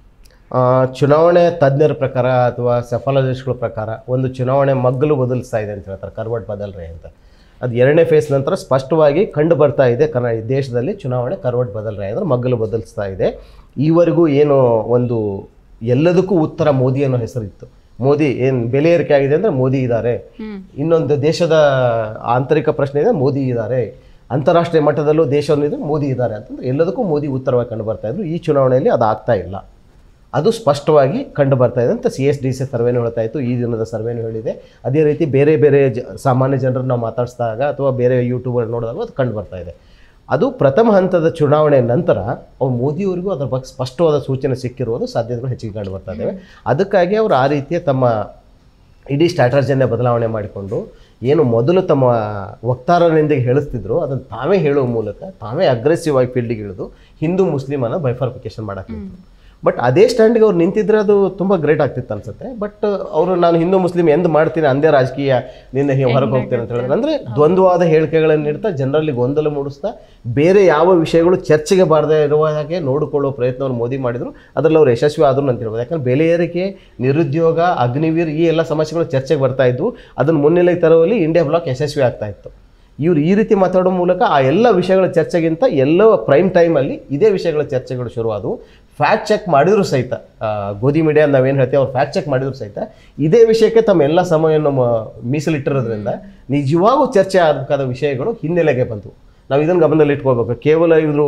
ಚುನಾವಣೆ ತಜ್ಞರ ಪ್ರಕಾರ ಅಥವಾ ಸೆಫಾಲಜಿಸ್ಟ್ಗಳ ಪ್ರಕಾರ ಒಂದು ಚುನಾವಣೆ ಮಗ್ಗಲು ಬದಲಿಸ್ತಾ ಇದೆ ಅಂತ ಹೇಳ್ತಾರೆ, ಕರ್ವಟ್ ಬದಲ್ರೆ ಅಂತ. ಅದು ಎರಡನೇ ಫೇಸ್ ನಂತರ ಸ್ಪಷ್ಟವಾಗಿ ಕಂಡು ಬರ್ತಾ ಇದೆ. ಕರ್ನಾ ದೇಶದಲ್ಲಿ ಚುನಾವಣೆ ಕರ್ವಟ್ ಬದಲ್ರೆ ಅಂದರೆ ಮಗ್ಗಲು ಬದಲಿಸ್ತಾ ಇದೆ. ಈವರೆಗೂ ಏನು ಒಂದು ಎಲ್ಲದಕ್ಕೂ ಉತ್ತರ ಮೋದಿ ಅನ್ನೋ ಹೆಸರಿತ್ತು. ಮೋದಿ ಏನು ಬೆಲೆ ಏರಿಕೆ ಆಗಿದೆ ಅಂದರೆ ಮೋದಿ ಇದ್ದಾರೆ. ಇನ್ನೊಂದು ದೇಶದ ಆಂತರಿಕ ಪ್ರಶ್ನೆ ಇದೆ, ಮೋದಿ ಇದ್ದಾರೆ. ಅಂತಾರಾಷ್ಟ್ರೀಯ ಮಟ್ಟದಲ್ಲೂ ದೇಶವನ್ನು ಮೋದಿ ಇದ್ದಾರೆ ಅಂತಂದ್ರೆ ಎಲ್ಲದಕ್ಕೂ ಮೋದಿ ಉತ್ತರವಾಗಿ ಕಂಡು ಬರ್ತಾ ಇದ್ರು. ಈ ಚುನಾವಣೆಯಲ್ಲಿ ಅದು ಆಗ್ತಾ ಇಲ್ಲ, ಅದು ಸ್ಪಷ್ಟವಾಗಿ ಕಂಡು ಬರ್ತಾ ಇದೆ ಅಂತ ಸಿ ಎಸ್ ಡಿ ಸಿ ಸರ್ವೇನೂ ಹೇಳ್ತಾ ಇತ್ತು, ಈ ದಿನದ ಸರ್ವೇನೂ ಹೇಳಿದೆ. ಅದೇ ರೀತಿ ಬೇರೆ ಬೇರೆ ಜ ಸಾಮಾನ್ಯ ಜನರನ್ನು ನಾವು ಮಾತಾಡಿಸಿದಾಗ ಅಥವಾ ಬೇರೆ ಯೂಟ್ಯೂಬರ್ ನೋಡಿದಾಗ ಅದು ಕಂಡು ಬರ್ತಾ ಇದೆ. ಅದು ಪ್ರಥಮ ಹಂತದ ಚುನಾವಣೆ ನಂತರ ಅವ್ರು ಮೋದಿಯವರಿಗೂ ಅದರ ಬಗ್ಗೆ ಸ್ಪಷ್ಟವಾದ ಸೂಚನೆ ಸಿಕ್ಕಿರುವುದು ಸಾಧ್ಯತೆಗಳು ಹೆಚ್ಚಿಗೆ ಕಂಡು ಬರ್ತಾ ಇದ್ದಾವೆ. ಅದಕ್ಕಾಗಿ ಅವರು ಆ ರೀತಿಯ ತಮ್ಮ ಇಡೀ ಸ್ಟ್ರಾಟಜಿಯನ್ನೇ ಬದಲಾವಣೆ ಮಾಡಿಕೊಂಡು ಏನು ಮೊದಲು ತಮ್ಮ ವಕ್ತಾರರಿಂದಿಗೆ ಹೇಳಿಸ್ತಿದ್ರು ಅದನ್ನು ತಾವೇ ಹೇಳುವ ಮೂಲಕ ತಾವೇ ಅಗ್ರೆಸಿವ್ ಆಗಿ ಫೀಲ್ಡಿಗೆ ಇಳಿದು ಹಿಂದೂ ಮುಸ್ಲಿಮನ್ನು ಬೈಫರ್ಫಿಕೇಶನ್ ಮಾಡೋಕ್ಕಿತ್ತು. ಬಟ್ ಅದೇ ಸ್ಟ್ಯಾಂಡಿಗೆ ಅವ್ರು ನಿಂತಿದ್ರೆ ಅದು ತುಂಬ ಗ್ರೇಟ್ ಆಗ್ತಿತ್ತು ಅನ್ಸುತ್ತೆ. ಬಟ್ ಅವರು ನಾನು ಹಿಂದೂ ಮುಸ್ಲಿಂ ಎಂದು ಮಾಡ್ತೀನಿ ಅಂದೇ ರಾಜಕೀಯ ನಿನ್ನ ಹೊರಗೆ ಹೋಗ್ತೀನಿ ಅಂತ ಹೇಳಿದ್ರೆ ಅಂದರೆ ದ್ವಂದ್ವವಾದ ಹೇಳಿಕೆಗಳನ್ನು ನೀಡ್ತಾ ಜನರಲ್ಲಿ ಗೊಂದಲ ಮೂಡಿಸ್ತಾ ಬೇರೆ ಯಾವ ವಿಷಯಗಳು ಚರ್ಚೆಗೆ ಬಾರದೇ ಇರುವ ಹಾಗೆ ನೋಡಿಕೊಳ್ಳುವ ಪ್ರಯತ್ನವನ್ನು ಮೋದಿ ಮಾಡಿದರು. ಅದರಲ್ಲಿ ಅವರು ಯಶಸ್ವಿ ಆದರು ಅಂತ ಹೇಳ್ಬೋದು. ಯಾಕಂದರೆ ಬೆಲೆ ಏರಿಕೆ, ನಿರುದ್ಯೋಗ, ಅಗ್ನಿವೀರ್ ಈ ಎಲ್ಲ ಸಮಸ್ಯೆಗಳು ಚರ್ಚೆಗೆ ಬರ್ತಾ ಇದ್ವು. ಅದನ್ನು ಮುನ್ನೆಲೆಗೆ ತರುವಲ್ಲಿ ಇಂಡಿಯಾ ಬ್ಲಾಕ್ ಯಶಸ್ವಿ ಆಗ್ತಾ ಇತ್ತು. ಇವರು ಈ ರೀತಿ ಮಾತಾಡೋ ಮೂಲಕ ಆ ಎಲ್ಲ ವಿಷಯಗಳ ಚರ್ಚೆಗಿಂತ ಎಲ್ಲೋ ಪ್ರೈಮ್ ಟೈಮಲ್ಲಿ ಇದೇ ವಿಷಯಗಳ ಚರ್ಚೆಗಳು ಶುರುವಾದವು. ಫ್ಯಾಕ್ಟ್ ಚೆಕ್ ಮಾಡಿದ್ರು ಸಹಿತ ಗೋಧಿ ಮೀಡಿಯಾ ನಾವೇನು ಹೇಳ್ತೀವಿ ಅವ್ರು ಫ್ಯಾಕ್ಟ್ ಚೆಕ್ ಮಾಡಿದ್ರು ಸಹಿತ ಇದೇ ವಿಷಯಕ್ಕೆ ತಮ್ಮ ಎಲ್ಲ ಸಮಯವನ್ನು ಮೀಸಲಿಟ್ಟಿರೋದ್ರಿಂದ ನಿಜವಾಗೂ ಚರ್ಚೆ ಆಗಬೇಕಾದ ವಿಷಯಗಳು ಹಿನ್ನೆಲೆಗೆ ಬಂತು. ನಾವು ಇದನ್ನು ಗಮನದಲ್ಲಿ ಇಟ್ಕೋಬೇಕು. ಕೇವಲ ಇವರು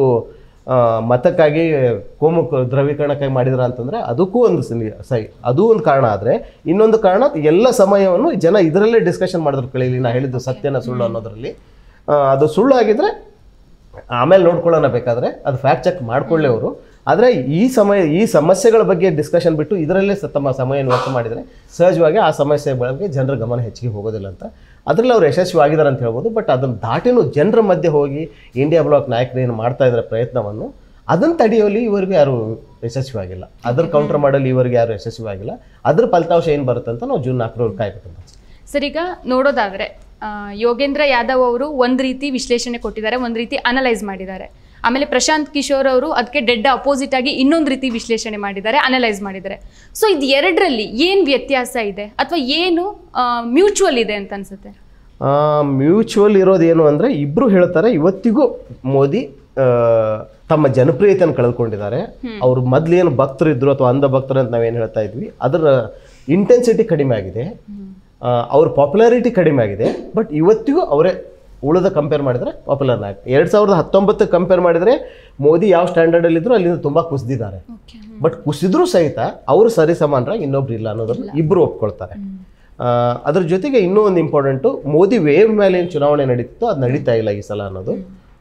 ಮತಕ್ಕಾಗಿ ಕೋಮು ದ್ರವೀಕರಣಕ್ಕಾಗಿ ಮಾಡಿದ್ರ ಅಂತಂದರೆ ಅದಕ್ಕೂ ಒಂದು ಸೈ ಅದೂ ಒಂದು ಕಾರಣ. ಆದರೆ ಇನ್ನೊಂದು ಕಾರಣ ಎಲ್ಲ ಸಮಯವನ್ನು ಜನ ಇದರಲ್ಲೇ ಡಿಸ್ಕಷನ್ ಮಾಡಿದ್ರು. ಕಳೀಲಿ ನಾ ಹೇಳಿದ್ದು ಸತ್ಯನ ಸುಳ್ಳು ಅನ್ನೋದರಲ್ಲಿ ಅದು ಸುಳ್ಳು ಆಗಿದ್ದರೆ ಆಮೇಲೆ ನೋಡ್ಕೊಳ್ಳೋಣ, ಬೇಕಾದರೆ ಅದು ಫ್ಯಾಕ್ಟ್ ಚೆಕ್ ಮಾಡ್ಕೊಳ್ಳಿ ಅವರು. ಆದರೆ ಈ ಸಮಯ ಈ ಸಮಸ್ಯೆಗಳ ಬಗ್ಗೆ ಡಿಸ್ಕಷನ್ ಬಿಟ್ಟು ಇದರಲ್ಲೇ ತಮ್ಮ ಸಮಯವನ್ನು ವ್ಯರ್ಥ ಮಾಡಿದರೆ ಸಹಜವಾಗಿ ಆ ಸಮಸ್ಯೆ ಬಗ್ಗೆ ಜನರ ಗಮನ ಹೆಚ್ಚಿಗೆ ಹೋಗೋದಿಲ್ಲ ಅಂತ. ಅದರಲ್ಲಿ ಅವ್ರು ಯಶಸ್ವಿ ಆಗಿದ್ದಾರೆ ಅಂತ ಹೇಳ್ಬೋದು. ಬಟ್ ಅದನ್ನು ದಾಟಿನೂ ಜನರ ಮಧ್ಯೆ ಹೋಗಿ ಇಂಡಿಯಾ ಬ್ಲಾಕ್ ನಾಯಕರು ಏನು ಮಾಡ್ತಾ ಇದ್ದಾರೆ ಪ್ರಯತ್ನವನ್ನು ಅದನ್ನು ತಡೆಯುವಲ್ಲಿ ಇವರೆಗೂ ಯಾರು ಯಶಸ್ವಿ ಆಗಿಲ್ಲ. ಅದ್ರ ಕೌಂಟರ್ ಮಾಡಲು ಇವರಿಗೆ ಯಾರು ಯಶಸ್ವಿ ಆಗಿಲ್ಲ. ಅದ್ರ ಫಲಿತಾಂಶ ಏನು ಬರುತ್ತೆ ಅಂತ ನಾವು ಜೂನ್ ನಾಲ್ಕರವರೆಗೆ ಕಾಯ್ಬೇಕಂತ. ಸರ್, ಈಗ ನೋಡೋದಾದರೆ ಯೋಗೇಂದ್ರ ಯಾದವ್ ಅವರು ಒಂದು ರೀತಿ ವಿಶ್ಲೇಷಣೆ ಕೊಟ್ಟಿದ್ದಾರೆ, ಒಂದು ರೀತಿ ಅನಲೈಸ್ ಮಾಡಿದ್ದಾರೆ. ಆಮೇಲೆ ಪ್ರಶಾಂತ್ ಕಿಶೋರ್ ಅವರು ಅದಕ್ಕೆ ಡೆಡ್ ಅಪೋಸಿಟ್ ಆಗಿ ಇನ್ನೊಂದು ರೀತಿ ವಿಶ್ಲೇಷಣೆ ಮಾಡಿದ್ದಾರೆ, ಅನಲೈಸ್ ಮಾಡಿದ್ದಾರೆ. ಸೊ ಇದು ಎರಡರಲ್ಲಿ ಏನು ವ್ಯತ್ಯಾಸ ಇದೆ ಅಥವಾ ಏನು ಮ್ಯೂಚುವಲ್ ಇದೆ ಅಂತ ಅನ್ಸುತ್ತೆ? ಮ್ಯೂಚುವಲ್ ಇರೋದೇನು ಅಂದರೆ ಇಬ್ಬರು ಹೇಳ್ತಾರೆ ಇವತ್ತಿಗೂ ಮೋದಿ ತಮ್ಮ ಜನಪ್ರಿಯತೆಯನ್ನು ಕಳೆದುಕೊಂಡಿದ್ದಾರೆ. ಅವರು ಮೊದಲೇನು ಭಕ್ತರು ಇದ್ರು ಅಥವಾ ಅಂಧ ಭಕ್ತರು ಅಂತ ನಾವೇನು ಹೇಳ್ತಾ ಇದ್ವಿ ಅದರ ಇಂಟೆನ್ಸಿಟಿ ಕಡಿಮೆ ಆಗಿದೆ, ಅವ್ರ ಪಾಪ್ಯುಲಾರಿಟಿ ಕಡಿಮೆ ಆಗಿದೆ. ಬಟ್ ಇವತ್ತಿಗೂ ಅವರೇ ಉಳಿದ ಕಂಪೇರ್ ಮಾಡಿದರೆ ಪಾಪ್ಯುಲರ್ ನಾಯಕ. ಎರಡು ಸಾವಿರದ ಹತ್ತೊಂಬತ್ತು ಕಂಪೇರ್ ಮಾಡಿದರೆ ಮೋದಿ ಯಾವ ಸ್ಟ್ಯಾಂಡರ್ಡಲ್ಲಿ ಇದ್ರು ಅಲ್ಲಿಂದ ತುಂಬ ಕುಸಿದಿದ್ದಾರೆ. ಬಟ್ ಕುಸಿದ್ರೂ ಸಹಿತ ಅವರು ಸರಿ ಸಮಾನರಾಗಿ ಇನ್ನೊಬ್ರು ಇಲ್ಲ ಅನ್ನೋದನ್ನು ಇಬ್ಬರು ಒಪ್ಕೊಳ್ತಾರೆ. ಅದ್ರ ಜೊತೆಗೆ ಇನ್ನೂ ಒಂದು ಇಂಪಾರ್ಟೆಂಟು, ಮೋದಿ ವೇವ್ ಮೇಲೆ ಏನು ಚುನಾವಣೆ ನಡೀತಿತ್ತು ಅದು ನಡೀತಾ ಇಲ್ಲ ಈ ಸಲ ಅನ್ನೋದು.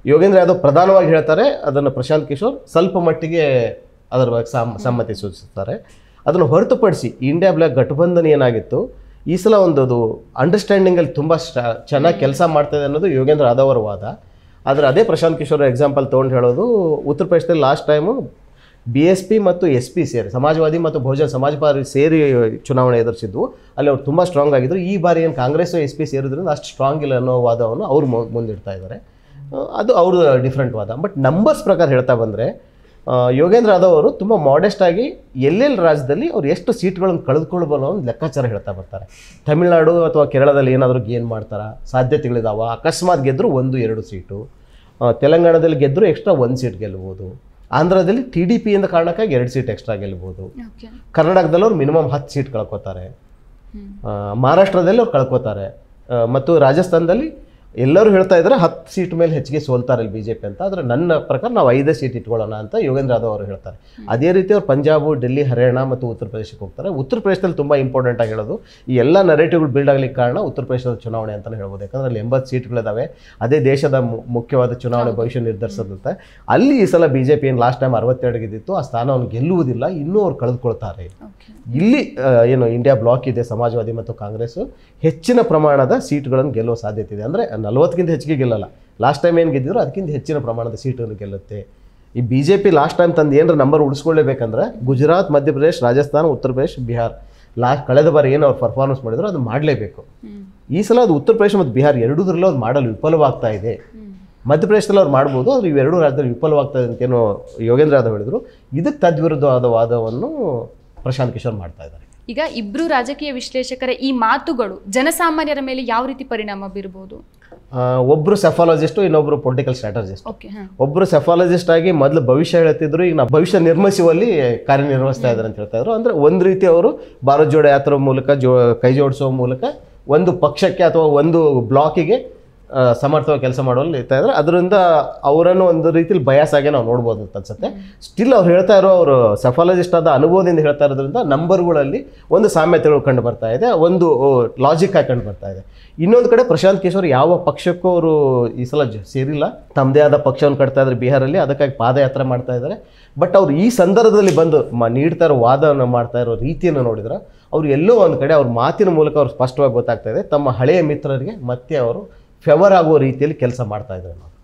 ಯೋಗೇಂದ್ರ ಯಾದವ್ ಪ್ರಧಾನವಾಗಿ ಹೇಳ್ತಾರೆ, ಅದನ್ನು ಪ್ರಶಾಂತ್ ಕಿಶೋರ್ ಸ್ವಲ್ಪ ಮಟ್ಟಿಗೆ ಅದರ ಬಗ್ಗೆ ಸಮ್ಮತಿ ಸೂಚಿಸುತ್ತಾರೆ. ಅದನ್ನು ಹೊರತುಪಡಿಸಿ ಇಂಡಿಯಾ ಬ್ಲಾಕ್ ಗಠಬಂಧನ್ ಏನಾಗಿತ್ತು, ಈ ಸಲ ಒಂದು ಅದು ಅಂಡರ್ಸ್ಟ್ಯಾಂಡಿಂಗಲ್ಲಿ ತುಂಬ ಚೆನ್ನಾಗಿ ಕೆಲಸ ಮಾಡ್ತಾಯಿದೆ ಅನ್ನೋದು ಯೋಗೇಂದ್ರ ಯಾದವ್ ಅವರ ವಾದ. ಆದರೆ ಅದೇ ಪ್ರಶಾಂತ್ ಕಿಶೋರ್ ಎಕ್ಸಾಂಪಲ್ ತೊಗೊಂಡು ಹೇಳೋದು, ಉತ್ತರ ಪ್ರದೇಶದಲ್ಲಿ last time B S P ಮತ್ತು ಎಸ್ ಪಿ ಸೇರಿ, ಸಮಾಜವಾದಿ ಮತ್ತು ಬಹುಜನ ಸಮಾಜ ಪಾರ್ಟಿ ಸೇರಿ ಚುನಾವಣೆ ಎದುರಿಸಿದ್ವು. ಅಲ್ಲಿ ಅವ್ರು ತುಂಬ ಸ್ಟ್ರಾಂಗ್ ಆಗಿದ್ದರು. ಈ ಬಾರಿ ಏನು ಕಾಂಗ್ರೆಸ್ ಎಸ್ ಪಿ ಸೇರಿದ್ರಿಂದ ಅಷ್ಟು ಸ್ಟ್ರಾಂಗ್ ಇಲ್ಲ ಅನ್ನೋ ವಾದವನ್ನು ಅವ್ರು ಮುಂದಿಡ್ತಾ ಇದ್ದಾರೆ. ಅದು ಅವ್ರದ್ದು ಡಿಫ್ರೆಂಟ್ ವಾದ. ಬಟ್ ನಂಬರ್ಸ್ ಪ್ರಕಾರ ಹೇಳ್ತಾ ಬಂದರೆ ಯೋಗೇಂದ್ರ ಯಾದವ್ ಅವರು ತುಂಬ ಮಾಡೆಸ್ಟಾಗಿ ಎಲ್ಲೆಲ್ಲಿ ರಾಜ್ಯದಲ್ಲಿ ಅವ್ರು ಎಷ್ಟು ಸೀಟ್ಗಳನ್ನು ಕಳೆದುಕೊಳ್ಬೋದು ಒಂದು ಲೆಕ್ಕಾಚಾರ ಹೇಳ್ತಾ ಬರ್ತಾರೆ. ತಮಿಳುನಾಡು ಅಥವಾ ಕೇರಳದಲ್ಲಿ ಏನಾದರೂ ಗೇನ್ ಮಾಡ್ತಾರಾ, ಸಾಧ್ಯತೆಗಳಿದಾವ, ಅಕಸ್ಮಾತ್ ಗೆದ್ದರೂ ಒಂದು ಎರಡು ಸೀಟು, ತೆಲಂಗಾಣದಲ್ಲಿ ಗೆದ್ದರೂ ಎಕ್ಸ್ಟ್ರಾ ಒಂದು ಸೀಟ್ ಗೆಲ್ಬೋದು, ಆಂಧ್ರದಲ್ಲಿ ಟಿ ಡಿ ಪಿಯಿಂದ ಕಾರಣಕ್ಕಾಗಿ ಎರಡು ಸೀಟ್ ಎಕ್ಸ್ಟ್ರಾ ಗೆಲ್ಬೋದು, ಕರ್ನಾಟಕದಲ್ಲಿ ಅವ್ರು ಮಿನಿಮಮ್ ಹತ್ತು ಸೀಟ್ ಕಳ್ಕೊತಾರೆ, ಮಹಾರಾಷ್ಟ್ರದಲ್ಲಿ ಅವ್ರು ಕಳ್ಕೊತಾರೆ, ಮತ್ತು ರಾಜಸ್ಥಾನದಲ್ಲಿ ಎಲ್ಲರೂ ಹೇಳ್ತಾ ಇದ್ದಾರೆ ಹತ್ತು ಸೀಟ್ ಮೇಲೆ ಹೆಚ್ಚಿಗೆ ಸೋಲ್ತಾರೆ ಇಲ್ಲಿ ಬಿ ಜೆ ಪಿ ಅಂತ. ಆದರೆ ನನ್ನ ಪ್ರಕಾರ ನಾವು ಐದೇ ಸೀಟ್ ಇಟ್ಕೊಳ್ಳೋಣ ಅಂತ ಯೋಗೇಂದ್ರ ಯಾದವ್ ಅವರು ಹೇಳ್ತಾರೆ. ಅದೇ ರೀತಿ ಅವ್ರು ಪಂಜಾಬು, ಡೆಲ್ಲಿ, ಹರಿಯಾಣ ಮತ್ತು ಉತ್ತರ ಪ್ರದೇಶಕ್ಕೆ ಹೋಗ್ತಾರೆ. ಉತ್ತರ ಪ್ರದೇಶದಲ್ಲಿ ತುಂಬ ಇಂಪಾರ್ಟೆಂಟ್ ಆಗಿ ಹೇಳೋದು, ಈ ಎಲ್ಲ ನರೇಟಿವ್ಗಳು ಬಿಲ್ಡ್ ಆಗಲಿಕ್ಕೆ ಕಾರಣ ಉತ್ತರ ಪ್ರದೇಶದ ಚುನಾವಣೆ ಅಂತಲೇ ಹೇಳ್ಬೋದು. ಯಾಕಂದರೆ ಅಲ್ಲಿ ಎಂಬತ್ತು ಸೀಟ್ಗಳಿದ್ದಾವೆ, ಅದೇ ದೇಶದ ಮುಖ್ಯವಾದ ಚುನಾವಣೆ ಭವಿಷ್ಯ ನಿರ್ಧರಿಸೋದಂತೆ. ಅಲ್ಲಿ ಈ ಸಲ ಬಿ ಜೆ ಪಿ ಏನು ಲಾಸ್ಟ್ ಟೈಮ್ ಅರವತ್ತೆರಡು ಗೆದ್ದಿತ್ತು, ಆ ಸ್ಥಾನವನ್ನು ಗೆಲ್ಲುವುದಿಲ್ಲ, ಇನ್ನೂ ಅವ್ರು ಕಳೆದುಕೊಳ್ತಾರೆ. ಇಲ್ಲಿ ಏನು ಇಂಡಿಯಾ ಬ್ಲಾಕ್ ಇದೆ, ಸಮಾಜವಾದಿ ಮತ್ತು ಕಾಂಗ್ರೆಸ್ ಹೆಚ್ಚಿನ ಪ್ರಮಾಣದ ಸೀಟ್ಗಳನ್ನು ಗೆಲ್ಲುವ ಸಾಧ್ಯತೆ ಇದೆ. ಅಂದರೆ ನಲವತ್ತಕ್ಕಿಂತ ಹೆಚ್ಚಿಗೆ ಗೆಲ್ಲಲ್ಲ, ಲಾಸ್ಟ್ ಟೈಮ್ ಏನು ಗೆದ್ದಿದ್ರು ಅದಕ್ಕಿಂತ ಹೆಚ್ಚಿನ ಪ್ರಮಾಣದ ಸೀಟನ್ನು ಗೆಲ್ಲುತ್ತೆ. ಈ B J P last time ತಂದು ಏನರ ನಂಬರ್ ಉಳಿಸ್ಕೊಳ್ಳೇಬೇಕಂದ್ರೆ ಗುಜರಾತ್, ಮಧ್ಯಪ್ರದೇಶ, ರಾಜಸ್ಥಾನ, ಉತ್ತರ ಪ್ರದೇಶ, ಬಿಹಾರ್ ಲಾಸ್ಟ್ ಕಳೆದ ಬಾರಿ ಏನು ಅವ್ರು ಪರ್ಫಾರ್ಮೆನ್ಸ್ ಮಾಡಿದ್ರು ಅದು ಮಾಡಲೇಬೇಕು. ಈ ಸಲ ಅದು ಉತ್ತರ ಪ್ರದೇಶ ಮತ್ತು ಬಿಹಾರ್ ಎರಡೂದ್ರಲ್ಲೂ ಅದು ಮಾಡಲು ವಿಫಲವಾಗ್ತಾ ಇದೆ. ಮಧ್ಯಪ್ರದೇಶದಲ್ಲಿ ಅವ್ರು ಮಾಡ್ಬೋದು, ಆದರೆ ಇವೆರಡೂ ರಾಜ್ಯದಲ್ಲಿ ವಿಫಲವಾಗ್ತಾ ಇದೆ ಅಂತೇನೋ ಯೋಗೇಂದ್ರ ಯಾದವ್ ಹೇಳಿದ್ರು. ಇದಕ್ಕೆ ತದ್ವಿರುದ್ಧವಾದ ವಾದವನ್ನು ಪ್ರಶಾಂತ್ ಕಿಶೋರ್ ಮಾಡ್ತಾ ಇದ್ದಾರೆ. ಈಗ ಇಬ್ರು ರಾಜಕೀಯ ವಿಶ್ಲೇಷಕರ ಈ ಮಾತುಗಳು ಜನಸಾಮಾನ್ಯರ ಮೇಲೆ ಯಾವ ರೀತಿ ಪರಿಣಾಮ ಬೀರಬಹುದು? ಒಬ್ಬರು ಸೆಫಾಲಜಿಸ್ಟು, ಇನ್ನೊಬ್ರು ಪೊಲಿಟಿಕಲ್ ಸ್ಟ್ರಾಟಜಿಸ್ಟ್. ಒಬ್ಬರು ಸೆಫಾಲಜಿಸ್ಟ್ ಆಗಿ ಮೊದಲು ಭವಿಷ್ಯ ಹೇಳ್ತಿದ್ರು, ಈಗ ನಾವು ಭವಿಷ್ಯ ನಿರ್ಮಿಸುವಲ್ಲಿ ಕಾರ್ಯನಿರ್ವಹಿಸ್ತಾ ಇದ್ದಾರೆ ಅಂತ ಹೇಳ್ತಾ ಇದ್ರು. ಅಂದರೆ ಒಂದು ರೀತಿ ಅವರು ಭಾರತ್ ಜೋಡೋ ಯಾತ್ರೆ ಮೂಲಕ ಜೋ ಕೈ ಜೋಡಿಸೋ ಮೂಲಕ ಒಂದು ಪಕ್ಷಕ್ಕೆ ಅಥವಾ ಒಂದು ಬ್ಲಾಕಿಗೆ ಸಮರ್ಥವಾಗಿ ಕೆಲಸ ಮಾಡುವಲ್ಲಿ ಇರ್ತಾ ಇದ್ದಾರೆ. ಅದರಿಂದ ಅವರನ್ನು ಒಂದು ರೀತಿಯಲ್ಲಿ ಬಯಾಸ್ ಆಗಿ ನಾವು ನೋಡ್ಬೋದು ಅಂತ ಅನ್ಸುತ್ತೆ. ಸ್ಟಿಲ್ ಅವ್ರು ಹೇಳ್ತಾ ಇರೋ ಅವರು ಸೆಫಾಲಜಿಸ್ಟ್ ಆದ ಅನುಭವದಿಂದ ಹೇಳ್ತಾ ಇರೋದ್ರಿಂದ ನಂಬರ್ಗಳಲ್ಲಿ ಒಂದು ಸಾಮ್ಯತೆಗಳು ಕಂಡು ಬರ್ತಾ ಇದೆ, ಒಂದು ಲಾಜಿಕ್ ಆಗಿ ಕಂಡು ಬರ್ತಾ ಇದೆ. ಇನ್ನೊಂದು ಕಡೆ ಪ್ರಶಾಂತ್ ಕಿಶೋರ್ ಯಾವ ಪಕ್ಷಕ್ಕೂ ಅವರು ಈ ಸಲ ಸೇರಿಲ್ಲ, ತಮ್ಮದೇ ಆದ ಪಕ್ಷವನ್ನು ಕಟ್ತಾ ಇದ್ದಾರೆ ಬಿಹಾರಲ್ಲಿ, ಅದಕ್ಕಾಗಿ ಪಾದಯಾತ್ರೆ ಮಾಡ್ತಾ ಇದ್ದಾರೆ. ಬಟ್ ಅವ್ರು ಈ ಸಂದರ್ಭದಲ್ಲಿ ಬಂದು ಮ ನೀಡ್ತಾ ಇರೋ ವಾದವನ್ನು ಮಾಡ್ತಾ ಇರೋ ರೀತಿಯನ್ನು ನೋಡಿದ್ರೆ ಅವ್ರು ಎಲ್ಲೋ ಒಂದು ಕಡೆ ಅವ್ರ ಮಾತಿನ ಮೂಲಕ ಅವ್ರು ಸ್ಪಷ್ಟವಾಗಿ ಗೊತ್ತಾಗ್ತಾ ಇದೆ, ತಮ್ಮ ಹಳೆಯ ಮಿತ್ರರಿಗೆ ಮತ್ತೆ ಅವರು ಫೇವರ್ ಆಗುವ ರೀತಿಯಲ್ಲಿ ಕೆಲಸ ಮಾಡ್ತಾ ಇದ್ದಾರೆ. ನಾವು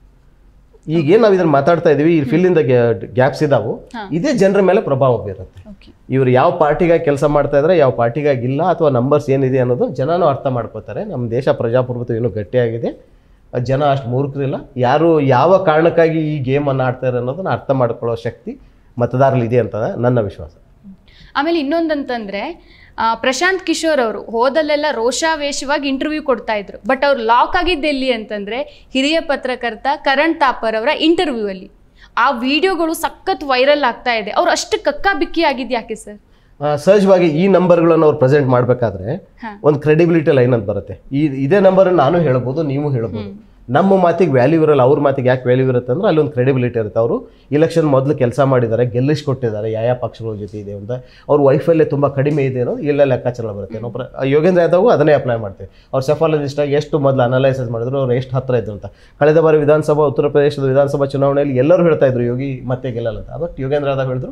ಈಗೇನು ನಾವು ಇದನ್ನು ಮಾತಾಡ್ತಾ ಇದ್ದೀವಿ, ಈ ಫಿಲ್ಲಿಂದ ಗ್ಯಾಪ್ಸ್ ಇದಾವು, ಇದೇ ಜನರ ಮೇಲೆ ಪ್ರಭಾವ ಬೀರುತ್ತೆ. ಇವರು ಯಾವ ಪಾರ್ಟಿಗಾಗಿ ಕೆಲಸ ಮಾಡ್ತಾ ಇದ್ದಾರೆ, ಯಾವ ಪಾರ್ಟಿಗಾಗಿ ಇಲ್ಲ, ಅಥವಾ ನಂಬರ್ಸ್ ಏನಿದೆ ಅನ್ನೋದು ಜನನೂ ಅರ್ಥ ಮಾಡ್ಕೋತಾರೆ. ನಮ್ಮ ದೇಶ ಪ್ರಜಾಪ್ರಭುತ್ವ ಇನ್ನೂ ಗಟ್ಟಿಯಾಗಿದೆ, ಜನ ಅಷ್ಟು ಮೂರ್ಖರಿಲ್ಲ. ಯಾರು ಯಾವ ಕಾರಣಕ್ಕಾಗಿ ಈ ಗೇಮನ್ನು ಆಡ್ತಾರೆ ಅನ್ನೋದನ್ನ ಅರ್ಥ ಮಾಡ್ಕೊಳ್ಳೋ ಶಕ್ತಿ ಮತದಾರರಲ್ಲಿ ಅಂತ ನನ್ನ ವಿಶ್ವಾಸ. ಆಮೇಲೆ ಇನ್ನೊಂದಂತಂದ್ರೆ ಪ್ರಶಾಂತ್ ಕಿಶೋರ್ ಅವರು ಹೋದಲ್ಲೆಲ್ಲ ರೋಷಾವೇಶವಾಗಿ ಇಂಟರ್ವ್ಯೂ ಕೊಡ್ತಾ ಇದ್ರು. ಬಟ್ ಅವ್ರು ಲಾಕ್ ಆಗಿದ್ದು ಎಲ್ಲಿ ಅಂತಂದ್ರೆ ಹಿರಿಯ ಪತ್ರಕರ್ತ ಕರಣ್ ಥಾಪರ್ ಅವರ ಇಂಟರ್ವ್ಯೂ ಅಲ್ಲಿ. ಆ ವಿಡಿಯೋಗಳು ಸಖತ್ ವೈರಲ್ ಆಗ್ತಾ ಇದೆ. ಅವ್ರು ಅಷ್ಟು ಕಕ್ಕಾ ಬಿಕ್ಕಿ ಆಗಿದ್ದು ಯಾಕೆ ಸರ್? ಸಹಜವಾಗಿ ಈ ನಂಬರ್ಗಳನ್ನು ಅವ್ರು ಪ್ರೆಸೆಂಟ್ ಮಾಡಬೇಕಾದ್ರೆ ಒಂದು ಕ್ರೆಡಿಬಿಲಿಟಿ ಲೈನ್ ಅಂತ ಬರುತ್ತೆ. ಈ ಇದೇ ನಂಬರ್ ನಾನು ಹೇಳ್ಬೋದು, ನೀವು ಹೇಳ್ಬೋದು. ನಮ್ಮ ಮಾತಿಗೆ ವ್ಯಾಲ್ಯೂ ಇರಲ್ಲ, ಅವ್ರ ಮಾತಿಗೆ ಯಾಕೆ ವ್ಯಾಲ್ಯೂ ಇರುತ್ತೆ ಅಂದರೆ ಅಲ್ಲಿ ಒಂದು ಕ್ರೆಡಿಬಿಲಿಟಿ ಇರುತ್ತೆ. ಅವರು ಇಲೆಕ್ಷನ್ ಮೊದಲು ಕೆಲಸ ಮಾಡಿದ್ದಾರೆ, ಗೆಲ್ಲಿಸ್ಕೊಟ್ಟಿದ್ದಾರೆ, ಯಾವ ಯಾವ ಪಕ್ಷಗಳ ಜೊತೆ ಇದೆ ಅಂತ. ಅವ್ರ ವೈಫಲ್ಲೇ ತುಂಬ ಕಡಿಮೆ ಇದೆ ಅನ್ನೋದು ಎಲ್ಲ ಲೆಕ್ಕಾಚಾರ ಬರುತ್ತೆ. ನಾವು ಯೋಗೇಂದ್ರ ಯಾದವ್ ಅದನ್ನೇ ಅಪ್ಲೈ ಮಾಡ್ತೀವಿ. ಅವ್ರು ಸೆಫಾಲಜಿಸ್ಟಾಗಿ ಎಷ್ಟು ಮೊದಲು ಅನಲೈಸಿಸ್ ಮಾಡಿದ್ರು, ಅವ್ರು ಎಷ್ಟು ಹತ್ತಿರ ಇದ್ರು ಅಂತ. ಕಳೆದ ಬಾರಿ ವಿಧಾನಸಭಾ ಉತ್ತರ ಪ್ರದೇಶದ ವಿಧಾನಸಭಾ ಚುನಾವಣೆಯಲ್ಲಿ ಎಲ್ಲರೂ ಹೇಳ್ತಾ ಇದ್ರು ಯೋಗಿ ಮತ್ತೆ ಗೆಲ್ಲಲ್ಲ ಅಂತ. ಬಟ್ ಯೋಗೇಂದ್ರ ಯಾದವ್ ಹೇಳಿದ್ರು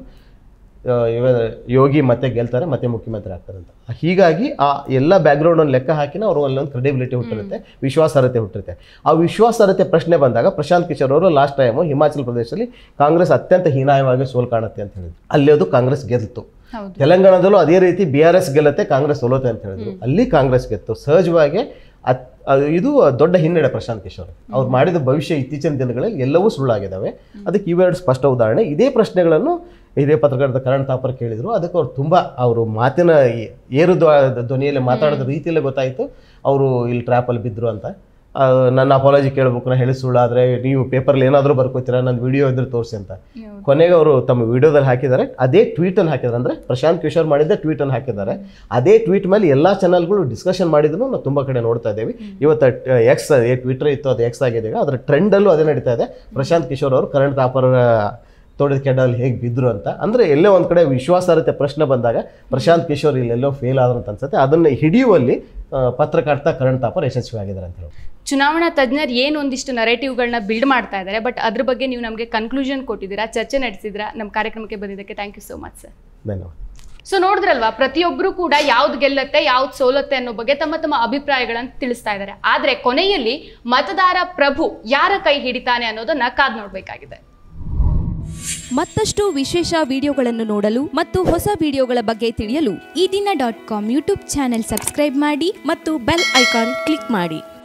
ಯೋಗಿ ಮತ್ತೆ ಗೆಲ್ತಾರೆ, ಮತ್ತೆ ಮುಖ್ಯಮಂತ್ರಿ ಆಗ್ತಾರೆ ಅಂತ. ಹೀಗಾಗಿ ಆ ಎಲ್ಲ ಬ್ಯಾಕ್ಗ್ರೌಂಡನ್ನು ಲೆಕ್ಕ ಹಾಕಿನ ಅವರು ಅಲ್ಲೊಂದು ಕ್ರೆಡಿಬಿಲಿಟಿ ಹುಟ್ಟಿರುತ್ತೆ, ವಿಶ್ವಾಸಾರ್ಹತೆ ಹುಟ್ಟಿರುತ್ತೆ. ಆ ವಿಶ್ವಾಸಾರ್ಹತೆ ಪ್ರಶ್ನೆ ಬಂದಾಗ ಪ್ರಶಾಂತ್ ಕಿಶೋರ್ ಅವರು ಲಾಸ್ಟ್ ಟೈಮು ಹಿಮಾಚಲ ಪ್ರದೇಶದಲ್ಲಿ ಕಾಂಗ್ರೆಸ್ ಅತ್ಯಂತ ಹೀನಾಯವಾಗಿ ಸೋಲು ಕಾಣುತ್ತೆ ಅಂತ ಹೇಳಿದ್ರು. ಅಲ್ಲಿ ಅದು ಕಾಂಗ್ರೆಸ್ ಗೆಲ್ತು. ತೆಲಂಗಾಣದಲ್ಲೂ ಅದೇ ರೀತಿ ಬಿ ಆರ್ ಎಸ್ ಗೆಲ್ಲತ್ತೆ, ಕಾಂಗ್ರೆಸ್ ಸೋಲುತ್ತೆ ಅಂತ ಹೇಳಿದ್ರು. ಅಲ್ಲಿ ಕಾಂಗ್ರೆಸ್ ಗೆತ್ತು. ಸಹಜವಾಗಿ ಅತ್ ಇದು ದೊಡ್ಡ ಹಿನ್ನಡೆ ಪ್ರಶಾಂತ್ ಕಿಶೋರ್ ಅವ್ರು ಮಾಡಿದ ಭವಿಷ್ಯ ಇತ್ತೀಚಿನ ದಿನಗಳಲ್ಲಿ ಎಲ್ಲವೂ ಸುಳ್ಳಾಗಿದ್ದಾವೆ. ಅದಕ್ಕೆ ಇವೆರಡು ಸ್ಪಷ್ಟ ಉದಾಹರಣೆ. ಇದೇ ಪ್ರಶ್ನೆಗಳನ್ನು ಹಿರಿಯ ಪತ್ರಕರ್ತ ಕರಣ್ ಥಾಪರ್ ಕೇಳಿದರು. ಅದಕ್ಕೆ ಅವ್ರು ತುಂಬ ಅವರು ಮಾತಿನ ಏರು ಧ್ವನಿಯಲ್ಲಿ ಮಾತಾಡೋದ ರೀತಿಯಲ್ಲೇ ಗೊತ್ತಾಯಿತು ಅವರು ಇಲ್ಲಿ ಟ್ರ್ಯಾಪಲ್ಲಿ ಬಿದ್ದರು ಅಂತ. ನನ್ನ ಅಪಾಲಜಿ ಕೇಳಬೇಕು, ನಾನು ಹೇಳಿ ಸುಳ್ಳಾದರೆ ನೀವು ಪೇಪರ್ಲಿ ಏನಾದರೂ ಬರ್ಕೋತೀರಾ, ನನ್ನ ವಿಡಿಯೋ ಇದ್ರೆ ತೋರಿಸಿ ಅಂತ. ಕೊನೆಗೆ ಅವರು ತಮ್ಮ ವಿಡಿಯೋದಲ್ಲಿ ಹಾಕಿದ್ದಾರೆ, ಅದೇ ಟ್ವೀಟನ್ನು ಹಾಕಿದ್ದಾರೆ. ಅಂದರೆ ಪ್ರಶಾಂತ್ ಕಿಶೋರ್ ಮಾಡಿದ್ದ ಟ್ವೀಟನ್ನು ಹಾಕಿದ್ದಾರೆ. ಅದೇ ಟ್ವೀಟ್ ಮೇಲೆ ಎಲ್ಲ ಚಾನಲ್ಗಳು ಡಿಸ್ಕಷನ್ ಮಾಡಿದ್ರು ನಾವು ತುಂಬ ಕಡೆ ನೋಡ್ತಾ ಇದ್ದೇವೆ. ಇವತ್ತು ಎಕ್ಸ್ ಟ್ವಿಟರ್ ಇತ್ತು, ಅದು ಎಕ್ಸ್ ಆಗಿದೆ. ಈಗ ಅದರ ಟ್ರೆಂಡಲ್ಲೂ ಅದೇ ನಡೀತಾ ಇದೆ. ಪ್ರಶಾಂತ್ ಕಿಶೋರ್ ಅವರು ಕರಣ್ ಥಾಪರ್ ತೋಡಿದ ಕೆಡ್ಡಲ್ಲಿ ಹೇಗೆ ಬಿದ್ದರು ಅಂತ. ಅಂದರೆ ಎಲ್ಲೋ ಒಂದು ಕಡೆ ವಿಶ್ವಾಸಾರ್ಹತೆ ಪ್ರಶ್ನೆ ಬಂದಾಗ ಪ್ರಶಾಂತ್ ಕಿಶೋರ್ ಇಲ್ಲೆಲ್ಲೋ ಫೇಲ್ ಆದ್ರು ಅಂತ ಅನ್ಸುತ್ತೆ. ಅದನ್ನು ಹಿಡಿಯುವಲ್ಲಿ ಪತ್ರಕರ್ತ ಕರಣ್ ತಾಪರ್ ಯಶಸ್ವಿ ಆಗಿದ್ದಾರೆ ಅಂತ ಹೇಳಿ. ಚುನಾವಣಾ ತಜ್ಞರು ಏನು ಒಂದಿಷ್ಟು ನರೇಟಿವ್ಗಳನ್ನ ಬಿಲ್ಡ್ ಮಾಡ್ತಾ ಇದ್ದಾರೆ, ಬಟ್ ಅದ್ರ ಬಗ್ಗೆ ನೀವು ನಮಗೆ ಕನ್ಕ್ಲೂಷನ್ ಕೊಟ್ಟಿದ್ದೀರಾ, ಚರ್ಚೆ ನಡೆಸಿದ್ದೀರಾ. ನಮ್ಮ ಕಾರ್ಯಕ್ರಮಕ್ಕೆ ಬಂದಿದ್ದಕ್ಕೆ thank you so much sir. ಧನ್ಯವಾದ. ಸೊ ನೋಡಿದ್ರಲ್ವಾ, ಪ್ರತಿಯೊಬ್ಬರು ಕೂಡ ಯಾವ್ದು ಗೆಲ್ಲತ್ತೆ ಯಾವ್ದು ಸೋಲತ್ತೆ ಅನ್ನೋ ಬಗ್ಗೆ ತಮ್ಮ ತಮ್ಮ ಅಭಿಪ್ರಾಯಗಳನ್ನು ತಿಳಿಸ್ತಾ ಇದ್ದಾರೆ. ಆದ್ರೆ ಕೊನೆಯಲ್ಲಿ ಮತದಾರ ಪ್ರಭು ಯಾರ ಕೈ ಹಿಡಿತಾನೆ ಅನ್ನೋದನ್ನ ಕಾದ್ ನೋಡ್ಬೇಕಾಗಿದೆ. ಮತ್ತಷ್ಟು ವಿಶೇಷ ವಿಡಿಯೋಗಳನ್ನು ನೋಡಲು ಮತ್ತು ಹೊಸ ವಿಡಿಯೋಗಳ ಬಗ್ಗೆ ತಿಳಿಯಲು Ee Dina dot com YouTube channel subscribe ಮಾಡಿ ಮತ್ತು ಬೆಲ್ ಐಕಾನ್ ಕ್ಲಿಕ್ ಮಾಡಿ.